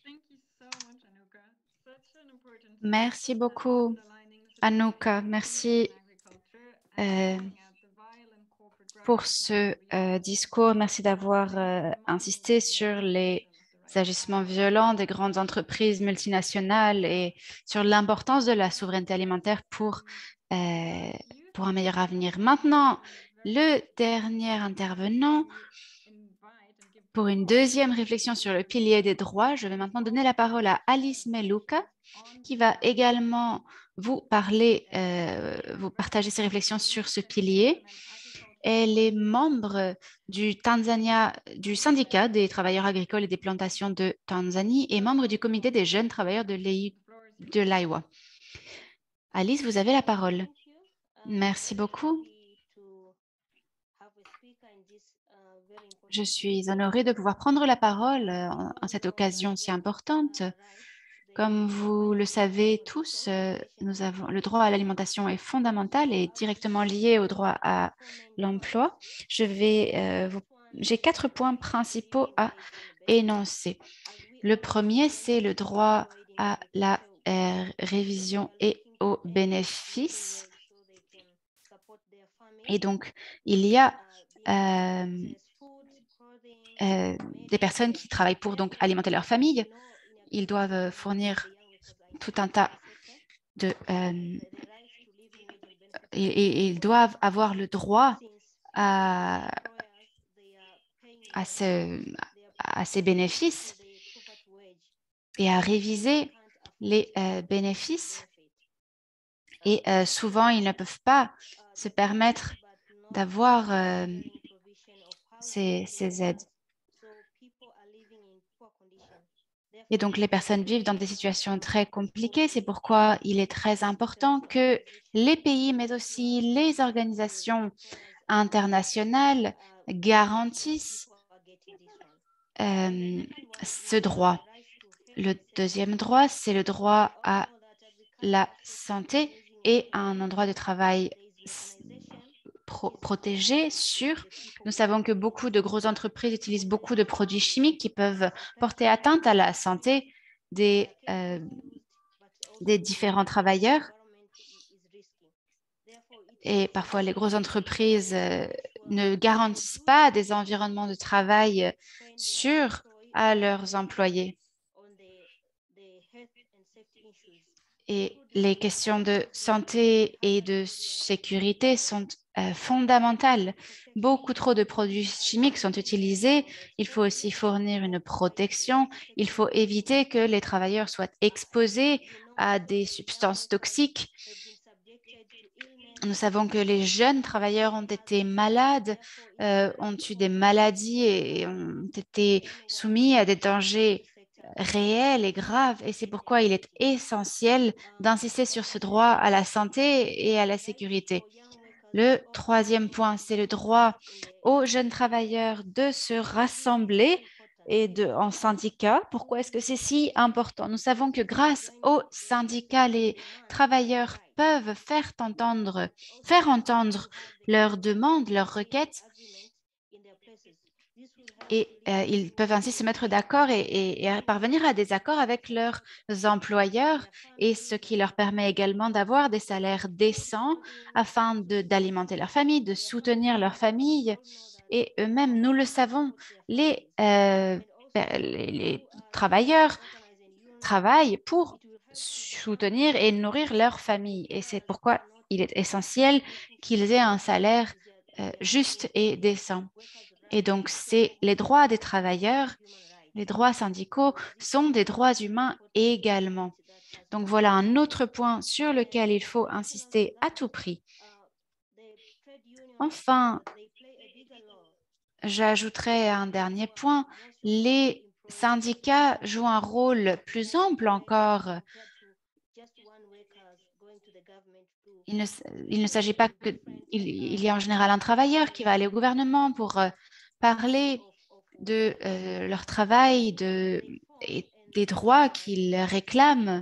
Merci beaucoup, Anouka. Merci euh, pour ce euh, discours. Merci d'avoir euh, insisté sur les agissements violents des grandes entreprises multinationales et sur l'importance de la souveraineté alimentaire pour, euh, pour un meilleur avenir. Maintenant, le dernier intervenant, pour une deuxième réflexion sur le pilier des droits, je vais maintenant donner la parole à Alice Meluka, qui va également vous parler, euh, vous partager ses réflexions sur ce pilier. Elle est membre du, Tanzania, du syndicat des travailleurs agricoles et des plantations de Tanzanie et membre du comité des jeunes travailleurs de l'I W A. Alice, vous avez la parole. Merci beaucoup. Je suis honorée de pouvoir prendre la parole en cette occasion si importante. Comme vous le savez tous, euh, nous avons, le droit à l'alimentation est fondamental et directement lié au droit à l'emploi. Je vais, euh, vous- j'ai quatre points principaux à énoncer. Le premier, c'est le droit à la euh, révision et aux bénéfices. Et donc, il y a euh, euh, des personnes qui travaillent pour donc alimenter leur famille. Ils doivent fournir tout un tas de... Euh, et, et ils doivent avoir le droit à, à, ce, à ces bénéfices et à réviser les euh, bénéfices. Et euh, souvent, ils ne peuvent pas se permettre d'avoir euh, ces, ces aides. Et donc, les personnes vivent dans des situations très compliquées. C'est pourquoi il est très important que les pays, mais aussi les organisations internationales garantissent euh, ce droit. Le deuxième droit, c'est le droit à la santé et à un endroit de travail pro protégé, sûr. Nous savons que beaucoup de grosses entreprises utilisent beaucoup de produits chimiques qui peuvent porter atteinte à la santé des, euh, des différents travailleurs. Et parfois, les grosses entreprises euh, ne garantissent pas des environnements de travail sûrs à leurs employés. Et les questions de santé et de sécurité sont euh, fondamentales. Beaucoup trop de produits chimiques sont utilisés. Il faut aussi fournir une protection. Il faut éviter que les travailleurs soient exposés à des substances toxiques. Nous savons que les jeunes travailleurs ont été malades, euh, ont eu des maladies et ont été soumis à des dangers réels et graves. Et c'est pourquoi il est essentiel d'insister sur ce droit à la santé et à la sécurité. Le troisième point, c'est le droit aux jeunes travailleurs de se rassembler et de, en syndicat. Pourquoi est-ce que c'est si important? Nous savons que grâce aux syndicats, les travailleurs peuvent faire entendre, faire entendre leurs demandes, leurs requêtes et euh, ils peuvent ainsi se mettre d'accord et, et, et parvenir à des accords avec leurs employeurs et ce qui leur permet également d'avoir des salaires décents afin d'alimenter leur famille, de soutenir leur famille. Et eux-mêmes, nous le savons, les, euh, les, les travailleurs travaillent pour soutenir et nourrir leur famille. Et c'est pourquoi il est essentiel qu'ils aient un salaire euh, juste et décent. Et donc, c'est les droits des travailleurs, les droits syndicaux sont des droits humains également. Donc, voilà un autre point sur lequel il faut insister à tout prix. Enfin, j'ajouterai un dernier point. Les syndicats jouent un rôle plus ample encore. Il ne, il ne s'agit pas que il, il y a en général un travailleur qui va aller au gouvernement pour euh, parler de euh, leur travail de, et des droits qu'ils réclament.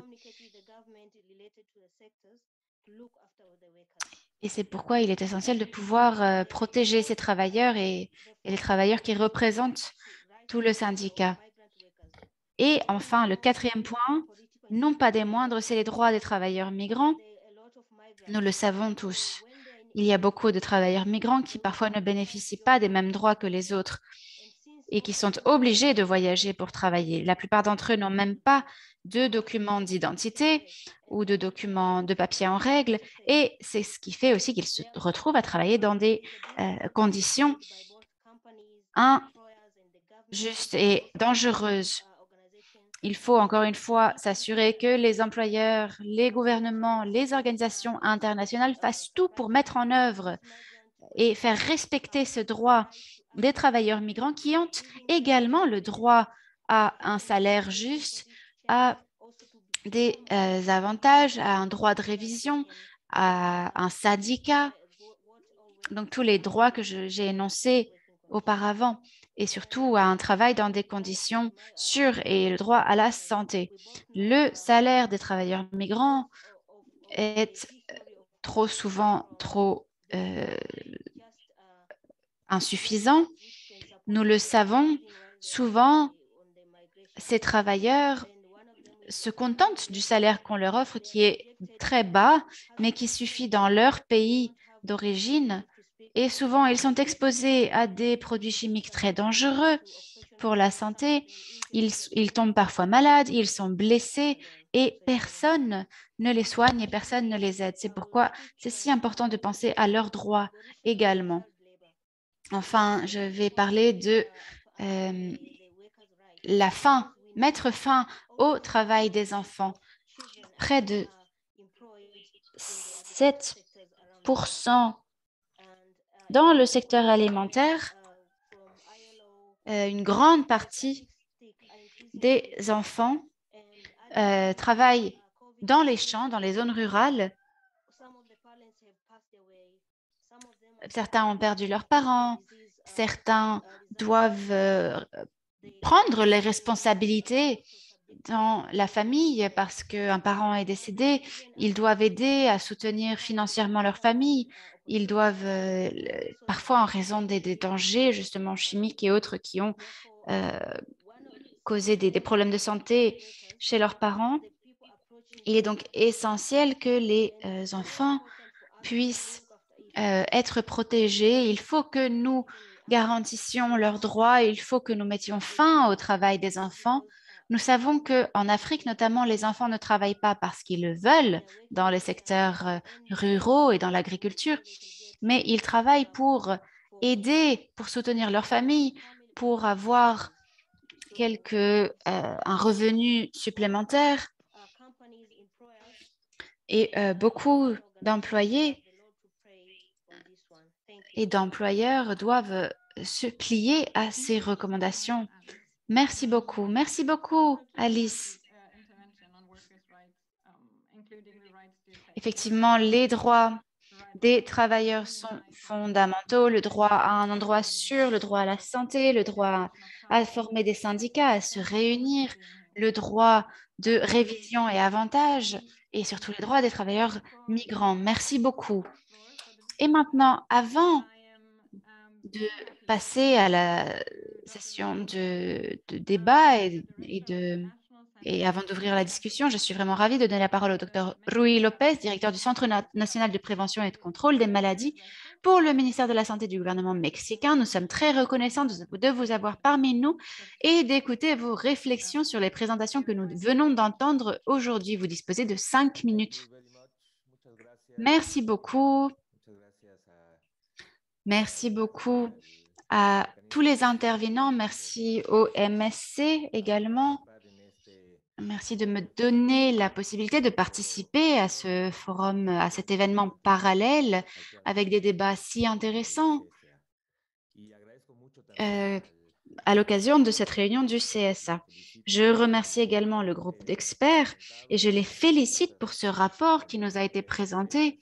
Et c'est pourquoi il est essentiel de pouvoir euh, protéger ces travailleurs et, et les travailleurs qui représentent tout le syndicat. Et enfin, le quatrième point, non pas des moindres, c'est les droits des travailleurs migrants. Nous le savons tous. Il y a beaucoup de travailleurs migrants qui parfois ne bénéficient pas des mêmes droits que les autres et qui sont obligés de voyager pour travailler. La plupart d'entre eux n'ont même pas de documents d'identité ou de documents de papier en règle et c'est ce qui fait aussi qu'ils se retrouvent à travailler dans des euh, conditions injustes et dangereuses. Il faut encore une fois s'assurer que les employeurs, les gouvernements, les organisations internationales fassent tout pour mettre en œuvre et faire respecter ce droit des travailleurs migrants qui ont également le droit à un salaire juste, à des euh, avantages, à un droit de révision, à un syndicat. Donc, tous les droits que j'ai énoncés auparavant. et surtout à un travail dans des conditions sûres et le droit à la santé. Le salaire des travailleurs migrants est trop souvent trop euh, insuffisant. Nous le savons, souvent, ces travailleurs se contentent du salaire qu'on leur offre qui est très bas, mais qui suffit dans leur pays d'origine. Et souvent, ils sont exposés à des produits chimiques très dangereux pour la santé. Ils, ils tombent parfois malades, ils sont blessés et personne ne les soigne et personne ne les aide. C'est pourquoi c'est si important de penser à leurs droits également. Enfin, je vais parler de euh, la fin, mettre fin au travail des enfants. Près de sept pour cent dans le secteur alimentaire, euh, une grande partie des enfants euh, travaillent dans les champs, dans les zones rurales. Certains ont perdu leurs parents, certains doivent euh, prendre les responsabilités dans la famille parce qu'un parent est décédé. Ils doivent aider à soutenir financièrement leur famille. Ils doivent, euh, parfois en raison des, des dangers justement chimiques et autres qui ont euh, causé des, des problèmes de santé chez leurs parents. Il est donc essentiel que les euh, enfants puissent euh, être protégés. Il faut que nous garantissions leurs droits. Il faut que nous mettions fin au travail des enfants. Nous savons qu'en Afrique, notamment, les enfants ne travaillent pas parce qu'ils le veulent dans les secteurs euh, ruraux et dans l'agriculture, mais ils travaillent pour aider, pour soutenir leur famille, pour avoir quelque, euh, un revenu supplémentaire. Et euh, beaucoup d'employés et d'employeurs doivent se plier à ces recommandations. Merci beaucoup. Merci beaucoup, Alice. Effectivement, les droits des travailleurs sont fondamentaux. Le droit à un endroit sûr, le droit à la santé, le droit à former des syndicats, à se réunir, le droit de révision et avantages, et surtout les droits des travailleurs migrants. Merci beaucoup. Et maintenant, avant de passer à la session de, de débat et, et, de, et avant d'ouvrir la discussion, je suis vraiment ravie de donner la parole au docteur Rui Lopez, directeur du Centre national de prévention et de contrôle des maladies pour le ministère de la Santé du gouvernement mexicain. Nous sommes très reconnaissants de, de vous avoir parmi nous et d'écouter vos réflexions sur les présentations que nous venons d'entendre aujourd'hui. Vous disposez de cinq minutes. Merci beaucoup. Merci beaucoup à tous les intervenants. Merci au M S C également. Merci de me donner la possibilité de participer à ce forum, à cet événement parallèle avec des débats si intéressants euh, à l'occasion de cette réunion du C S A. Je remercie également le groupe d'experts et je les félicite pour ce rapport qui nous a été présenté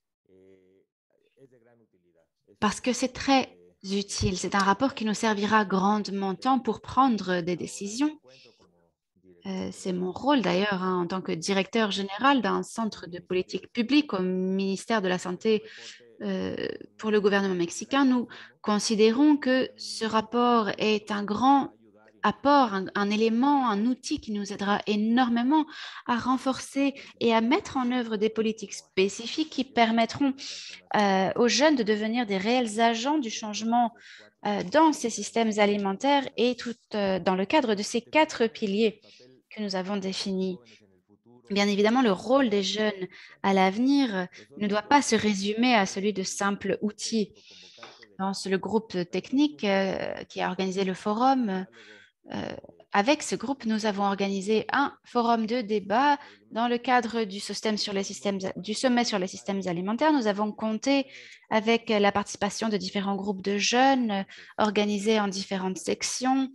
parce que c'est très utile. C'est un rapport qui nous servira grandement tant pour prendre des décisions. Euh, c'est mon rôle d'ailleurs hein, en tant que directeur général d'un centre de politique publique au ministère de la Santé euh, pour le gouvernement mexicain. Nous considérons que ce rapport est un grand apport, un, un élément, un outil qui nous aidera énormément à renforcer et à mettre en œuvre des politiques spécifiques qui permettront euh, aux jeunes de devenir des réels agents du changement euh, dans ces systèmes alimentaires et tout euh, dans le cadre de ces quatre piliers que nous avons définis. Bien évidemment, le rôle des jeunes à l'avenir ne doit pas se résumer à celui de simples outils. Dans le groupe technique euh, qui a organisé le forum, euh, avec ce groupe, nous avons organisé un forum de débat dans le cadre du, système sur les systèmes, du sommet sur les systèmes alimentaires. Nous avons compté avec la participation de différents groupes de jeunes euh, organisés en différentes sections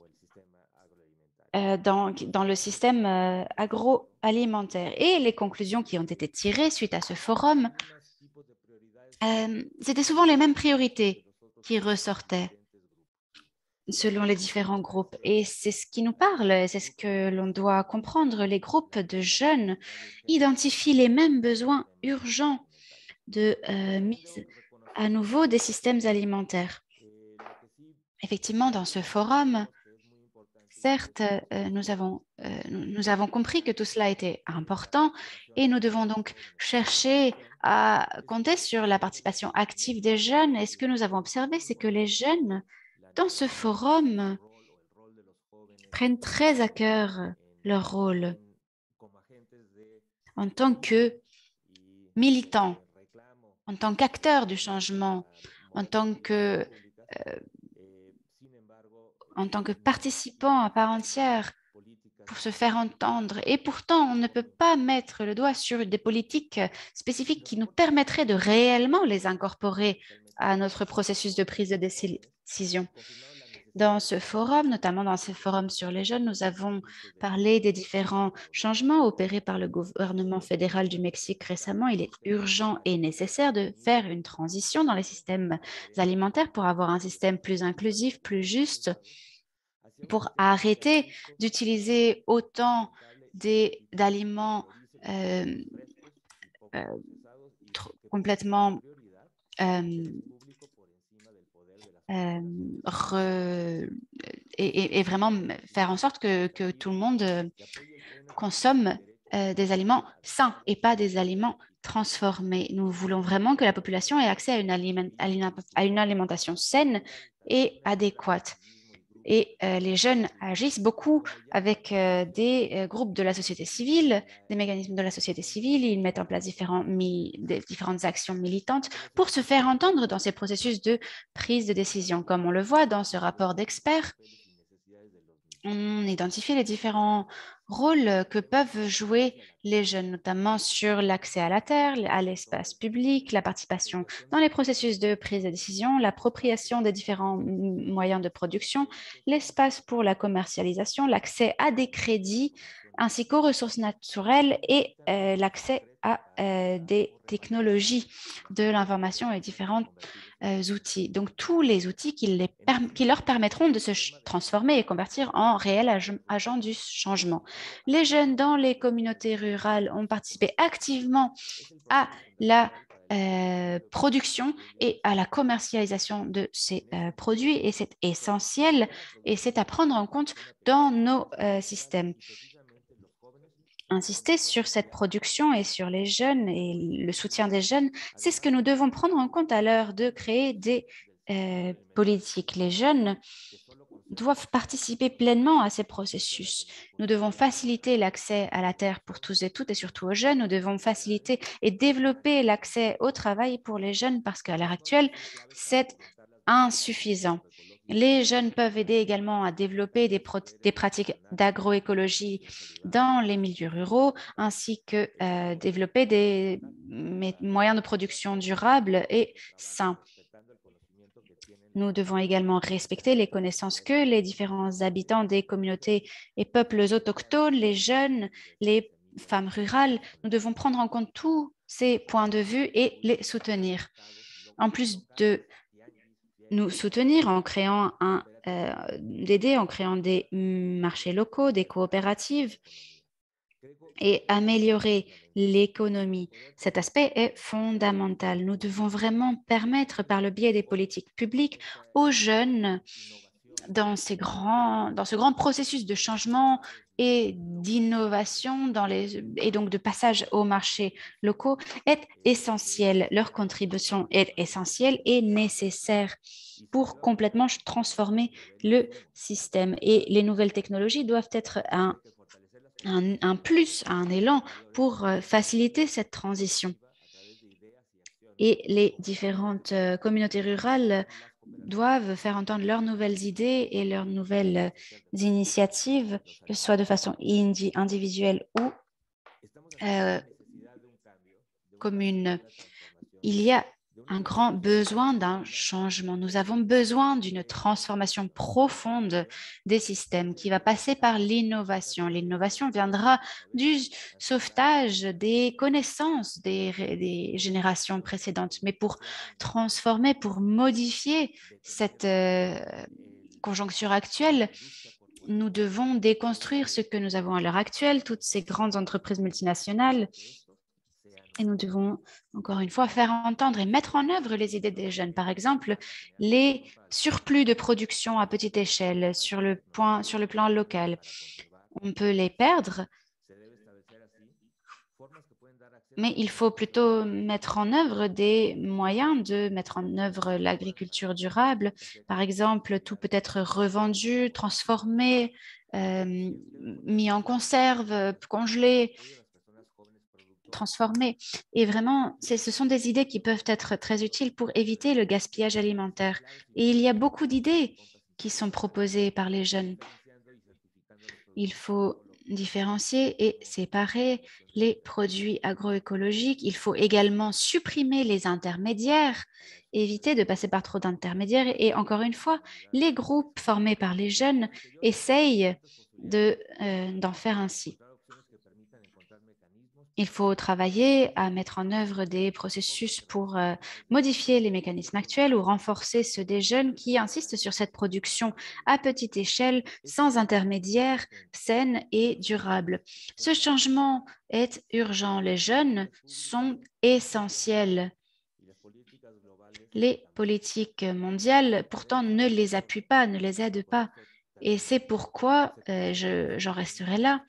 euh, dans, dans le système euh, agroalimentaire. Et les conclusions qui ont été tirées suite à ce forum, euh, c'était souvent les mêmes priorités qui ressortaient. selon les différents groupes. Et c'est ce qui nous parle, c'est ce que l'on doit comprendre. Les groupes de jeunes identifient les mêmes besoins urgents de euh, mise à nouveau des systèmes alimentaires. Effectivement, dans ce forum, certes, euh, nous, avons, euh, nous avons compris que tout cela était important et nous devons donc chercher à compter sur la participation active des jeunes. Et ce que nous avons observé, c'est que les jeunes, dans ce forum, prennent très à cœur leur rôle en tant que militants, en tant qu'acteurs du changement, en tant que, euh, en tant que participants à part entière pour se faire entendre. Et pourtant, on ne peut pas mettre le doigt sur des politiques spécifiques qui nous permettraient de réellement les incorporer à notre processus de prise de décision. Dans ce forum, notamment dans ce forum sur les jeunes, nous avons parlé des différents changements opérés par le gouvernement fédéral du Mexique récemment. Il est urgent et nécessaire de faire une transition dans les systèmes alimentaires pour avoir un système plus inclusif, plus juste, pour arrêter d'utiliser autant d'aliments euh, euh, complètement euh, euh, re, et, et vraiment faire en sorte que, que tout le monde consomme euh, des aliments sains et pas des aliments transformés. Nous voulons vraiment que la population ait accès à une, aliment, à une, à une alimentation saine et adéquate. Et euh, les jeunes agissent beaucoup avec euh, des euh, groupes de la société civile, des mécanismes de la société civile. Ils mettent en place différents mi des, différentes actions militantes pour se faire entendre dans ces processus de prise de décision. Comme on le voit dans ce rapport d'experts, on identifie les différents rôles que peuvent jouer les jeunes, notamment sur l'accès à la terre, à l'espace public, la participation dans les processus de prise de décision, l'appropriation des différents moyens de production, l'espace pour la commercialisation, l'accès à des crédits, ainsi qu'aux ressources naturelles et euh, l'accès à euh, des technologies de l'information et différents euh, outils. Donc, tous les outils qui, les qui leur permettront de se transformer et convertir en réels ag agents du changement. Les jeunes dans les communautés rurales ont participé activement à la euh, production et à la commercialisation de ces euh, produits et c'est essentiel et c'est à prendre en compte dans nos euh, systèmes. Insister sur cette production et sur les jeunes et le soutien des jeunes, c'est ce que nous devons prendre en compte à l'heure de créer des euh, politiques. Les jeunes doivent participer pleinement à ces processus. Nous devons faciliter l'accès à la terre pour tous et toutes et surtout aux jeunes. Nous devons faciliter et développer l'accès au travail pour les jeunes parce qu'à l'heure actuelle, c'est insuffisant. Les jeunes peuvent aider également à développer des, des pratiques d'agroécologie dans les milieux ruraux, ainsi que euh, développer des moyens de production durables et sains. Nous devons également respecter les connaissances que les différents habitants des communautés et peuples autochtones, les jeunes, les femmes rurales, nous devons prendre en compte tous ces points de vue et les soutenir. En plus de nous soutenir en créant un, euh, d'aider en créant des marchés locaux, des coopératives et améliorer l'économie. Cet aspect est fondamental. Nous devons vraiment permettre par le biais des politiques publiques aux jeunes dans, ces grands, dans ce grand processus de changement et d'innovation dans les, et donc de passage aux marchés locaux est essentielle. Leur contribution est essentielle et nécessaire pour complètement transformer le système. Et les nouvelles technologies doivent être un, un, un plus, un élan pour faciliter cette transition. Et les différentes communautés rurales doivent faire entendre leurs nouvelles idées et leurs nouvelles initiatives, que ce soit de façon indi individuelle ou euh, commune. Il y a un grand besoin d'un changement. Nous avons besoin d'une transformation profonde des systèmes qui va passer par l'innovation. L'innovation viendra du sauvetage des connaissances des, des générations précédentes. Mais pour transformer, pour modifier cette, euh, conjoncture actuelle, nous devons déconstruire ce que nous avons à l'heure actuelle, toutes ces grandes entreprises multinationales, et nous devons, encore une fois, faire entendre et mettre en œuvre les idées des jeunes. Par exemple, les surplus de production à petite échelle sur le, point, sur le plan local. On peut les perdre, mais il faut plutôt mettre en œuvre des moyens de mettre en œuvre l'agriculture durable. Par exemple, tout peut être revendu, transformé, euh, mis en conserve, congelé, transformé. Et vraiment, ce sont des idées qui peuvent être très utiles pour éviter le gaspillage alimentaire. Et il y a beaucoup d'idées qui sont proposées par les jeunes. Il faut différencier et séparer les produits agroécologiques. Il faut également supprimer les intermédiaires, éviter de passer par trop d'intermédiaires. Et encore une fois, les groupes formés par les jeunes essayent de, euh, d'en faire ainsi. Il faut travailler à mettre en œuvre des processus pour euh, modifier les mécanismes actuels ou renforcer ceux des jeunes qui insistent sur cette production à petite échelle, sans intermédiaire, saine et durable. Ce changement est urgent. Les jeunes sont essentiels. Les politiques mondiales, pourtant, ne les appuient pas, ne les aident pas. Et c'est pourquoi euh, je, j'en resterai là.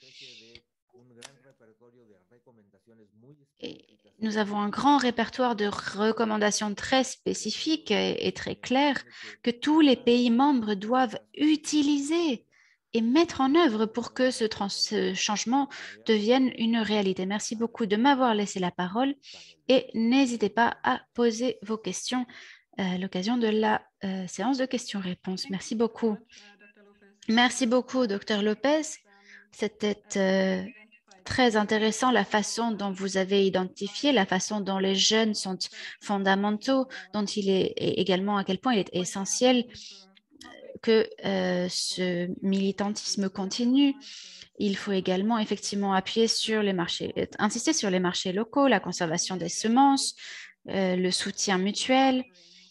Et nous avons un grand répertoire de recommandations très spécifiques et, et très claires que tous les pays membres doivent utiliser et mettre en œuvre pour que ce, trans ce changement devienne une réalité. Merci beaucoup de m'avoir laissé la parole et n'hésitez pas à poser vos questions à l'occasion de la euh, séance de questions-réponses. Merci beaucoup. Merci beaucoup, docteur Lopez. C'était euh, très intéressant la façon dont vous avez identifié, la façon dont les jeunes sont fondamentaux, dont il est et également à quel point il est essentiel que euh, ce militantisme continue. Il faut également effectivement appuyer sur les marchés, insister sur les marchés locaux, la conservation des semences, euh, le soutien mutuel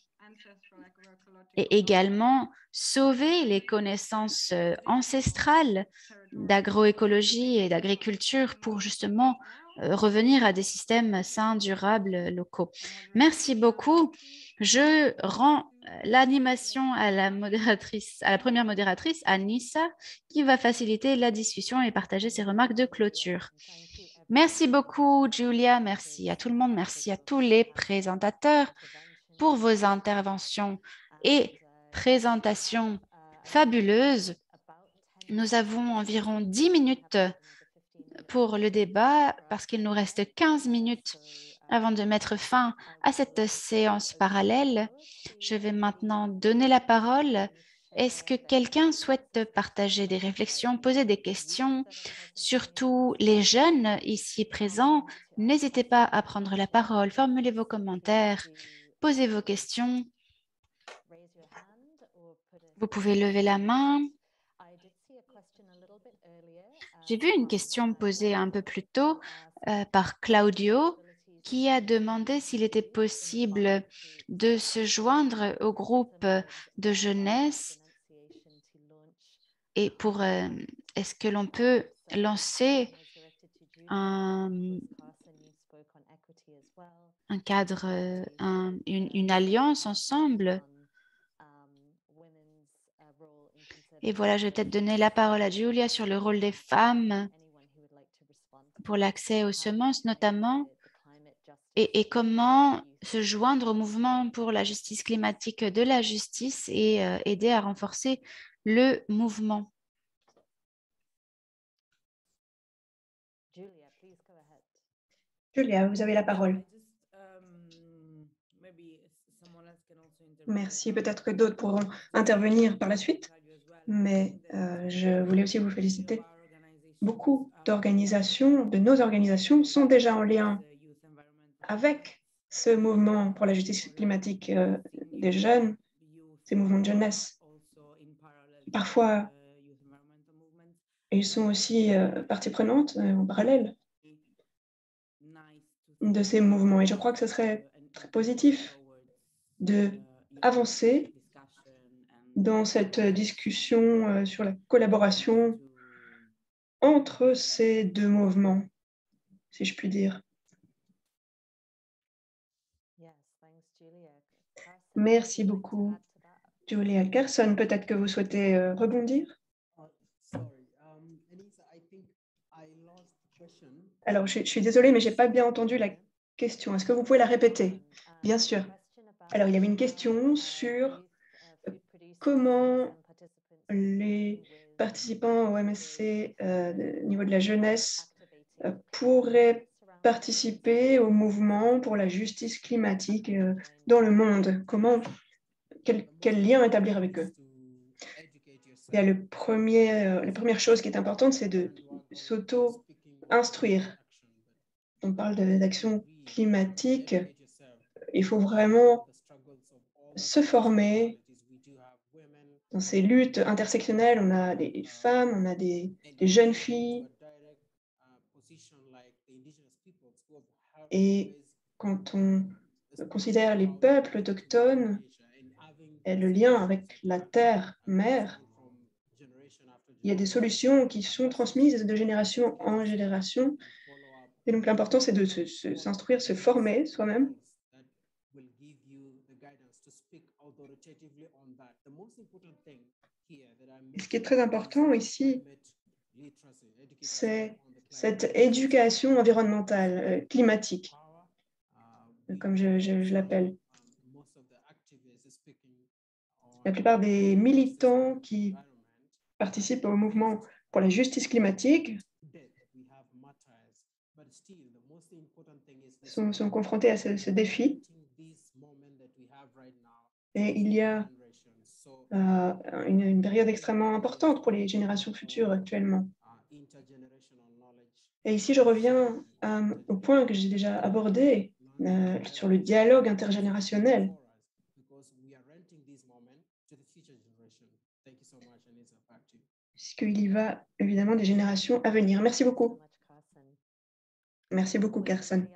et également sauver les connaissances euh, ancestrales d'agroécologie et d'agriculture pour justement euh, revenir à des systèmes sains, durables, locaux. Merci beaucoup. Je rends l'animation à la modératrice, à la première modératrice, à Nissa, qui va faciliter la discussion et partager ses remarques de clôture. Merci beaucoup, Julia. Merci à tout le monde. Merci à tous les présentateurs pour vos interventions et présentations fabuleuses. Nous avons environ dix minutes pour le débat parce qu'il nous reste quinze minutes avant de mettre fin à cette séance parallèle. Je vais maintenant donner la parole. Est-ce que quelqu'un souhaite partager des réflexions, poser des questions? Surtout les jeunes ici présents, n'hésitez pas à prendre la parole, formulez vos commentaires, posez vos questions. Vous pouvez lever la main. J'ai vu une question posée un peu plus tôt euh, par Claudio qui a demandé s'il était possible de se joindre au groupe de jeunesse et pour euh, est-ce que l'on peut lancer un, un cadre, un, une, une alliance ensemble. Et voilà, je vais peut-être donner la parole à Julia sur le rôle des femmes pour l'accès aux semences notamment et, et comment se joindre au mouvement pour la justice climatique de la justice et euh, aider à renforcer le mouvement. Julia, vous avez la parole. Merci. Peut-être que d'autres pourront intervenir par la suite, mais euh, je voulais aussi vous féliciter. Beaucoup d'organisations, de nos organisations, sont déjà en lien avec ce mouvement pour la justice climatique euh, des jeunes, ces mouvements de jeunesse. Parfois, ils sont aussi euh, partie prenante euh, en parallèle de ces mouvements. Et je crois que ce serait très positif de avancer dans cette discussion euh, sur la collaboration entre ces deux mouvements, si je puis dire. Merci beaucoup, Julia. Carson, peut-être que vous souhaitez euh, rebondir? Alors, je, je suis désolée, mais je n'ai pas bien entendu la question. Est-ce que vous pouvez la répéter? Bien sûr. Alors, il y avait une question sur comment les participants au M S C euh, au niveau de la jeunesse euh, pourraient participer au mouvement pour la justice climatique euh, dans le monde. Comment, quel, quel lien établir avec eux? Il y a le premier, euh, la première chose qui est importante, c'est de, de s'auto-instruire. On parle d'action climatique. Il faut vraiment se former dans ces luttes intersectionnelles. On a des femmes, on a des, des jeunes filles. Et quand on considère les peuples autochtones et le lien avec la terre-mère, il y a des solutions qui sont transmises de génération en génération. Et donc, l'important, c'est de s'instruire, se, se former soi-même. Et ce qui est très important ici, c'est cette éducation environnementale, euh, climatique, comme je, je, je l'appelle. La plupart des militants qui participent au mouvement pour la justice climatique sont, sont confrontés à ce, ce défi. Et il y a euh, une, une période extrêmement importante pour les générations futures actuellement. Et ici, je reviens euh, au point que j'ai déjà abordé euh, sur le dialogue intergénérationnel. Puisqu'il y va évidemment des générations à venir. Merci beaucoup. Merci beaucoup, Carson.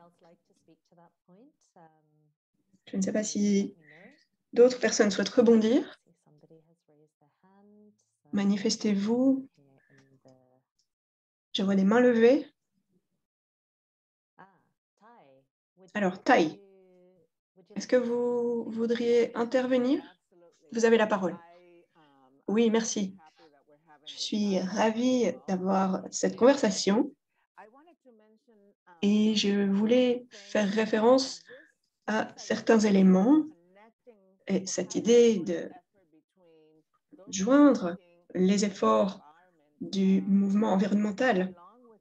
Je ne sais pas si d'autres personnes souhaitent rebondir. Manifestez-vous. Je vois des mains levées. Alors, Tai, est-ce que vous voudriez intervenir? Vous avez la parole. Oui, merci. Je suis ravie d'avoir cette conversation et je voulais faire référence à certains éléments et cette idée de joindre les efforts du mouvement environnemental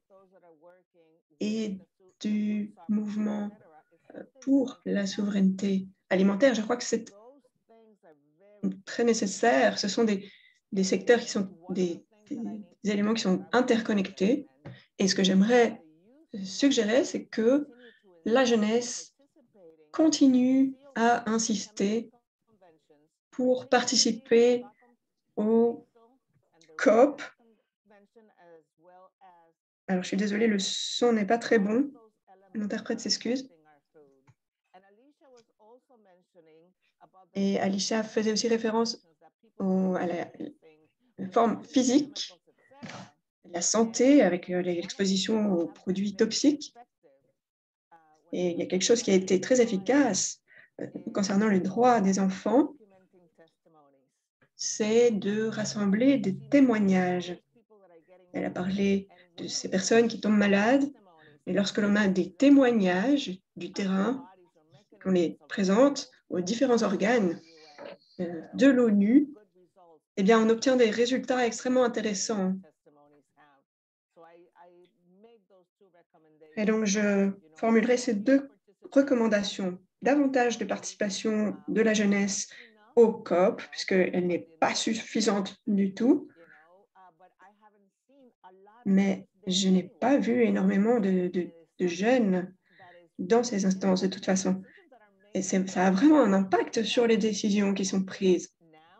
et du mouvement pour la souveraineté alimentaire. Je crois que c'est très nécessaire. Ce sont des, des secteurs qui sont des, des, des éléments qui sont interconnectés. Et ce que j'aimerais suggérer, c'est que la jeunesse continue à insister pour participer au COP. Alors, je suis désolée, le son n'est pas très bon. L'interprète s'excuse. Et Alicia faisait aussi référence au, à la, la forme physique, la santé avec l'exposition aux produits toxiques. Et il y a quelque chose qui a été très efficace euh, concernant les droits des enfants, c'est de rassembler des témoignages. Elle a parlé de ces personnes qui tombent malades, et lorsque l'on a des témoignages du terrain, qu'on les présente aux différents organes euh, de l'ONU, eh bien, on obtient des résultats extrêmement intéressants. Et donc, je formulerai ces deux recommandations. Davantage de participation de la jeunesse au COP, puisqu'elle n'est pas suffisante du tout. Mais je n'ai pas vu énormément de, de, de jeunes dans ces instances, de toute façon. Et ça a vraiment un impact sur les décisions qui sont prises.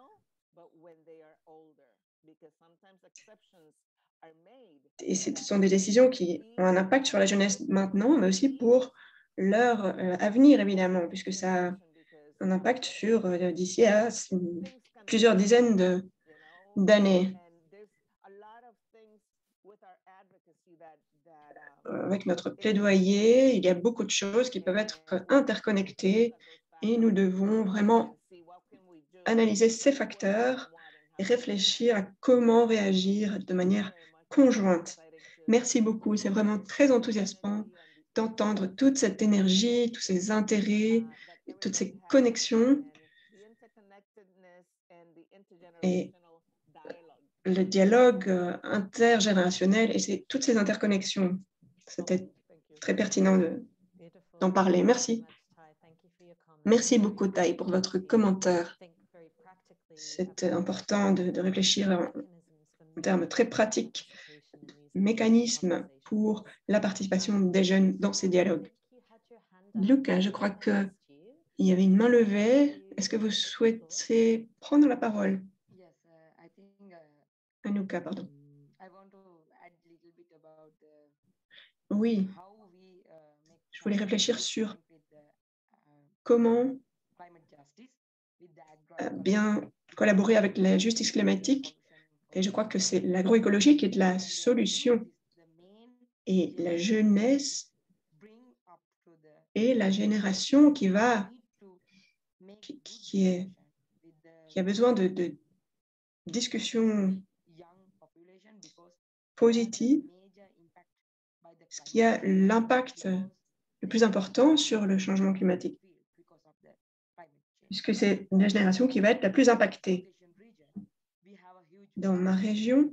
Et ce sont des décisions qui ont un impact sur la jeunesse maintenant, mais aussi pour leur euh, avenir, évidemment, puisque ça a un impact sur euh, d'ici à plusieurs dizaines de- d'années. Avec notre plaidoyer, il y a beaucoup de choses qui peuvent être interconnectées et nous devons vraiment analyser ces facteurs et réfléchir à comment réagir de manière conjointe. Merci beaucoup, c'est vraiment très enthousiasmant d'entendre toute cette énergie, tous ces intérêts, toutes ces connexions et le dialogue euh, intergénérationnel et c'est- toutes ces interconnexions. C'était très pertinent de- d'en parler. Merci. Merci beaucoup, Tai, pour votre commentaire. C'est important de, de réfléchir en, en termes très pratiques, mécanismes pour la participation des jeunes dans ces dialogues. Luca, je crois qu'il y avait une main levée. Est-ce que vous souhaitez prendre la parole? Yes, uh, I think uh, Anouka, pardon. I want to add a little bit about the, Oui, how we uh, make je voulais réfléchir sur with the uh, comment climate justice, with the euh, agroecology, bien collaborer avec la justice climatique. Et je crois que c'est l'agroécologie qui est la solution. Et la jeunesse est la génération qui va, qui, qui, est, qui a besoin de, de discussions positives, ce qui a l'impact le plus important sur le changement climatique, puisque c'est la génération qui va être la plus impactée. Dans ma région,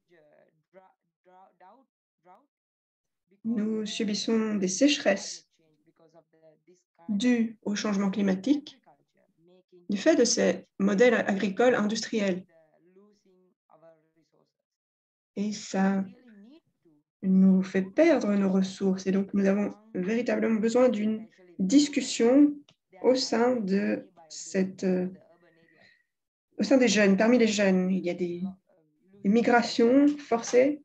nous subissons des sécheresses dues au changement climatique du fait de ces modèles agricoles industriels. Et ça nous fait perdre nos ressources. Et donc, nous avons véritablement besoin d'une discussion au sein de cette, euh, au sein des jeunes. Parmi les jeunes, il y a des, des migrations forcées.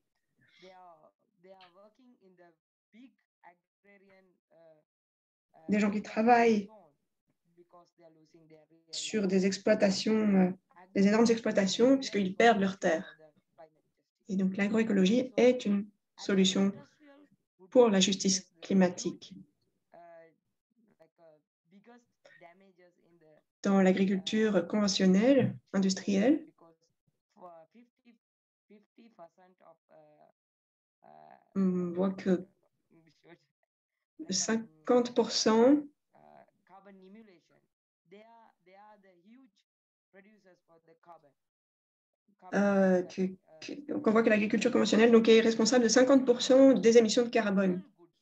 Des gens qui travaillent sur des exploitations, euh, des énormes exploitations, puisqu'ils perdent leurs terres. Et donc, l'agroécologie est une solution pour la justice climatique. Dans l'agriculture conventionnelle, industrielle, on voit que cinquante pour cent euh, que, que, donc on voit que l'agriculture conventionnelle donc, est responsable de cinquante pour cent des émissions de carbone.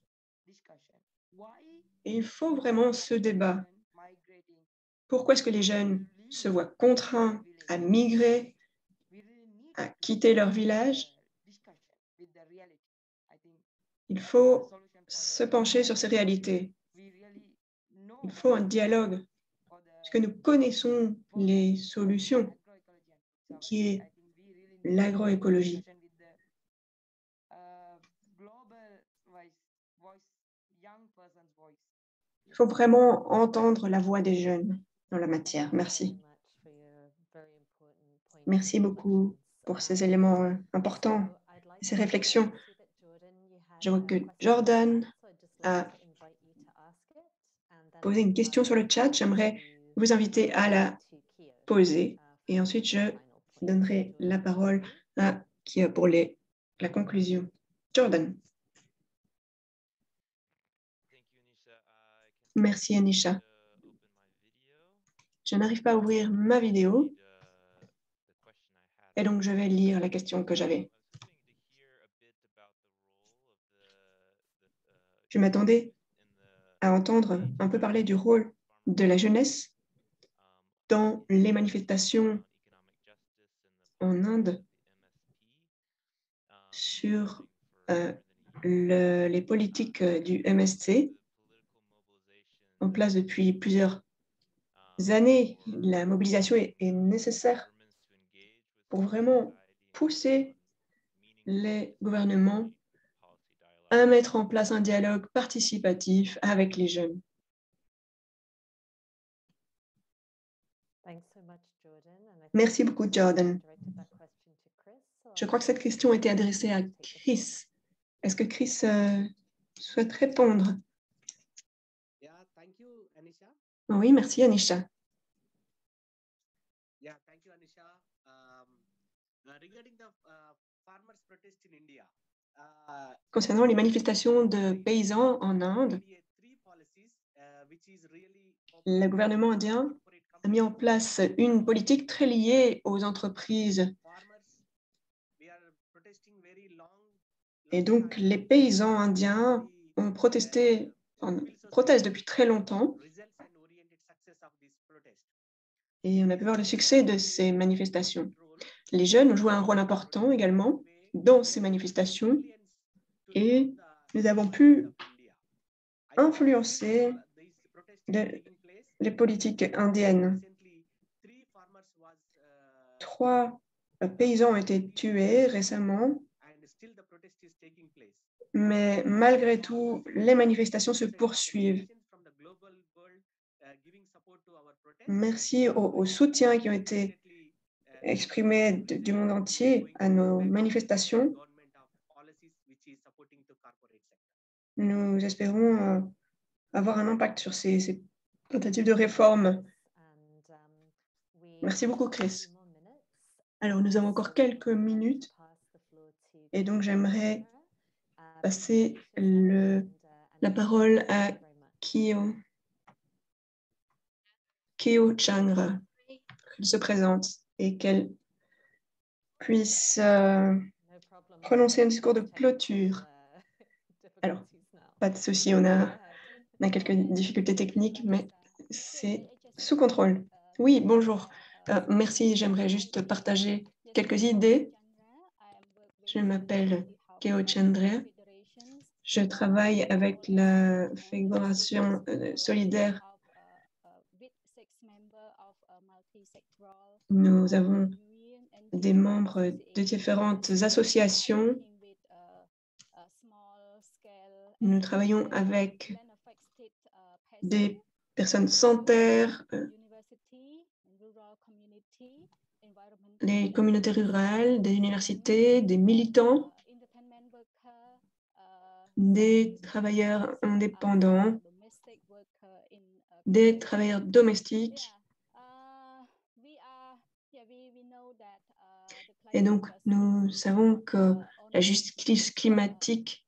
Et il faut vraiment ce débat. Pourquoi est-ce que les jeunes se voient contraints à migrer, à quitter leur village? Il faut se pencher sur ces réalités. Il faut un dialogue, parce que nous connaissons les solutions, qui est l'agroécologie. Il faut vraiment entendre la voix des jeunes dans la matière. Merci. Merci beaucoup pour ces éléments importants, ces réflexions. Je vois que Jordan a posé une question sur le chat. J'aimerais vous inviter à la poser et ensuite je donnerai la parole à Kia pour les, la conclusion. Jordan. Merci Anisha. Je n'arrive pas à ouvrir ma vidéo et donc je vais lire la question que j'avais. Je m'attendais à entendre un peu parler du rôle de la jeunesse dans les manifestations en Inde sur euh, le, les politiques du M S C en place depuis plusieurs années. La mobilisation est, est nécessaire pour vraiment pousser les gouvernements à mettre en place un dialogue participatif avec les jeunes. Merci beaucoup, Jordan. Je crois que cette question était adressée à Chris. Est-ce que Chris euh, souhaite répondre? Yeah, thank you, Anisha. Oui, merci, Anisha. Yeah, thank you, Anisha. Um, uh, regarding the uh, farmers' protest in India, uh, Concernant les manifestations de paysans en Inde, three policies, uh, which is really le gouvernement indien a mis en place une politique très liée aux entreprises. farmers. We are protesting very long. Et donc, les paysans indiens ont protesté, en, protestent depuis très longtemps. Results and oriented success of this protest. Et on a pu voir le succès de ces manifestations. Les jeunes ont joué un rôle important également dans ces manifestations et nous avons pu influencer les, les politiques indiennes. Trois paysans ont été tués récemment, mais malgré tout, les manifestations se poursuivent. Merci au, au soutien qui ont été exprimés de- du monde entier à nos manifestations. Nous espérons euh, avoir un impact sur ces, ces tentatives de réforme. Merci beaucoup, Chris. Alors, nous avons encore quelques minutes et donc j'aimerais passer le, la parole à Kyo, Kyo Changra, qu'elle se présente et qu'elle puisse euh, prononcer un discours de clôture. Alors, pas de souci, on a, on a quelques difficultés techniques, mais c'est sous contrôle. Oui, bonjour. Euh, merci, j'aimerais juste partager quelques idées. Je m'appelle Keo Chandra. Je travaille avec la Fédération euh, solidaire. Nous avons des membres de différentes associations. Nous travaillons avec des personnes sans terre, euh, les communautés rurales, des universités, des militants, des travailleurs indépendants, des travailleurs domestiques. Et donc, nous savons que la justice climatique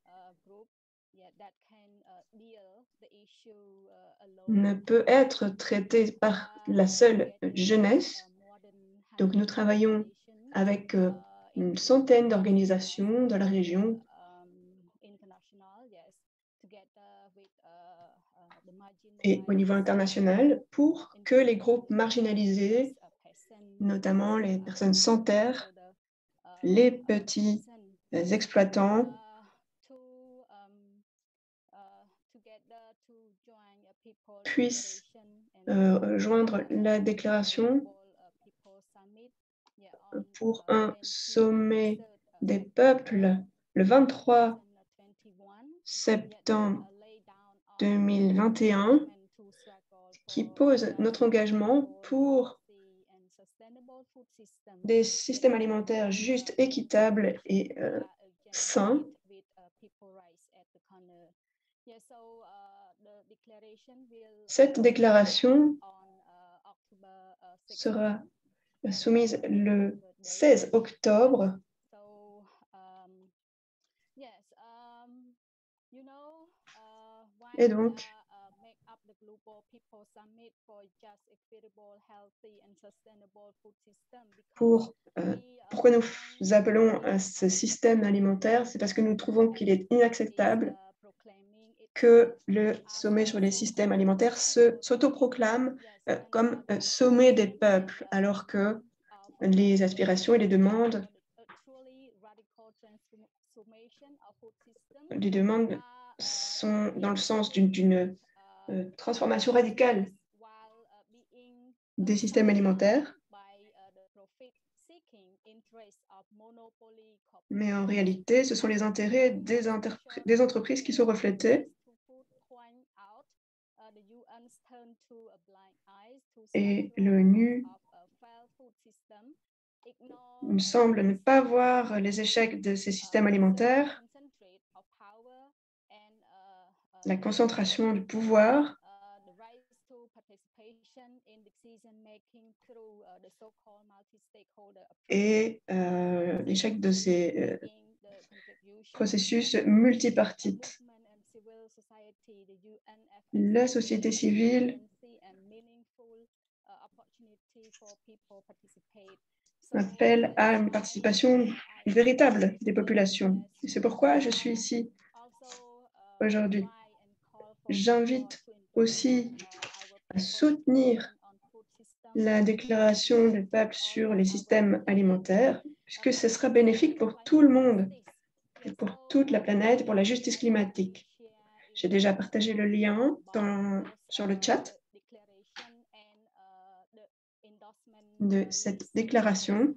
ne peut être traitée par la seule jeunesse. Donc, nous travaillons avec euh, une centaine d'organisations dans la région et au niveau international pour que les groupes marginalisés, notamment les personnes sans terre, les petits exploitants, puissent euh, rejoindre la déclaration pour un sommet des peuples le vingt-trois septembre deux mille vingt et un qui pose notre engagement pour des systèmes alimentaires justes, équitables et euh, sains. Cette déclaration sera soumise le seize octobre. Et donc, pour, euh, pourquoi nous appelons à ce système alimentaire, c'est parce que nous trouvons qu'il est inacceptable que le sommet sur les systèmes alimentaires se, s'autoproclame euh, comme euh, sommet des peuples, alors que les aspirations et les demandes, les demandes sont dans le sens d'une, d'une euh, transformation radicale des systèmes alimentaires. Mais en réalité, ce sont les intérêts des, des entreprises qui sont reflétés. Et l'ONU Il semble ne pas voir les échecs de ces systèmes alimentaires, la concentration du pouvoir et euh, l'échec de ces euh, processus multipartites. La société civile appelle à une participation véritable des populations. Et c'est pourquoi je suis ici aujourd'hui. J'invite aussi à soutenir la déclaration du peuple sur les systèmes alimentaires, puisque ce sera bénéfique pour tout le monde, et pour toute la planète, et pour la justice climatique. J'ai déjà partagé le lien dans, sur le chat de cette déclaration.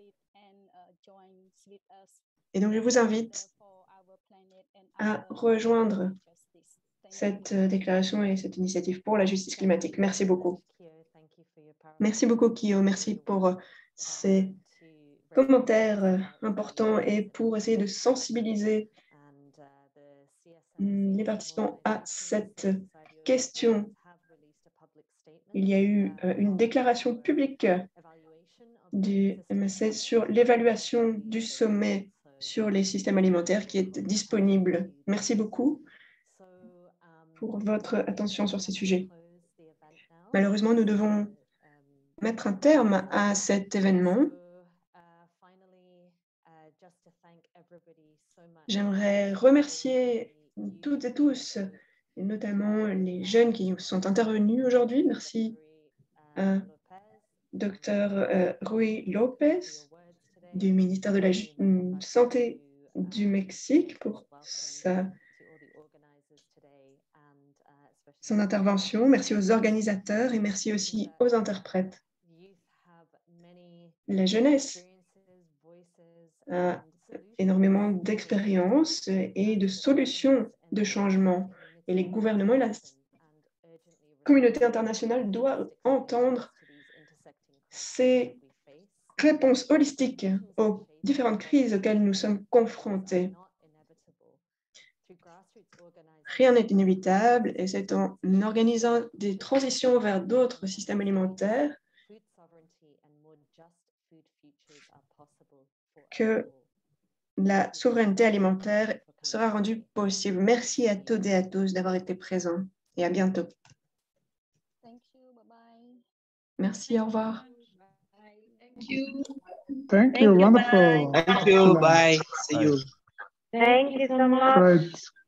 Et donc, je vous invite à rejoindre cette déclaration et cette initiative pour la justice climatique. Merci beaucoup. Merci beaucoup, Kyo. Merci pour ces commentaires importants et pour essayer de sensibiliser les participants à cette question. Il y a eu une déclaration publique du M S C sur l'évaluation du sommet sur les systèmes alimentaires qui est disponible. Merci beaucoup pour votre attention sur ces sujets. Malheureusement, nous devons mettre un terme à cet événement. J'aimerais remercier toutes et tous, et notamment les jeunes qui sont intervenus aujourd'hui. Merci à Docteur Rui Lopez du ministère de la Santé du Mexique pour sa, son intervention. Merci aux organisateurs et merci aussi aux interprètes. La jeunesse a énormément d'expérience et de solutions de changement. Et les gouvernements et la communauté internationale doivent entendre ces réponses holistiques aux différentes crises auxquelles nous sommes confrontés. Rien n'est inévitable et c'est en organisant des transitions vers d'autres systèmes alimentaires que la souveraineté alimentaire sera rendue possible. Merci à toutes et à tous d'avoir été présents et à bientôt. Merci, au revoir. Thank you. Thank you, wonderful. Thank you, bye. See you. Thank you so much. Great.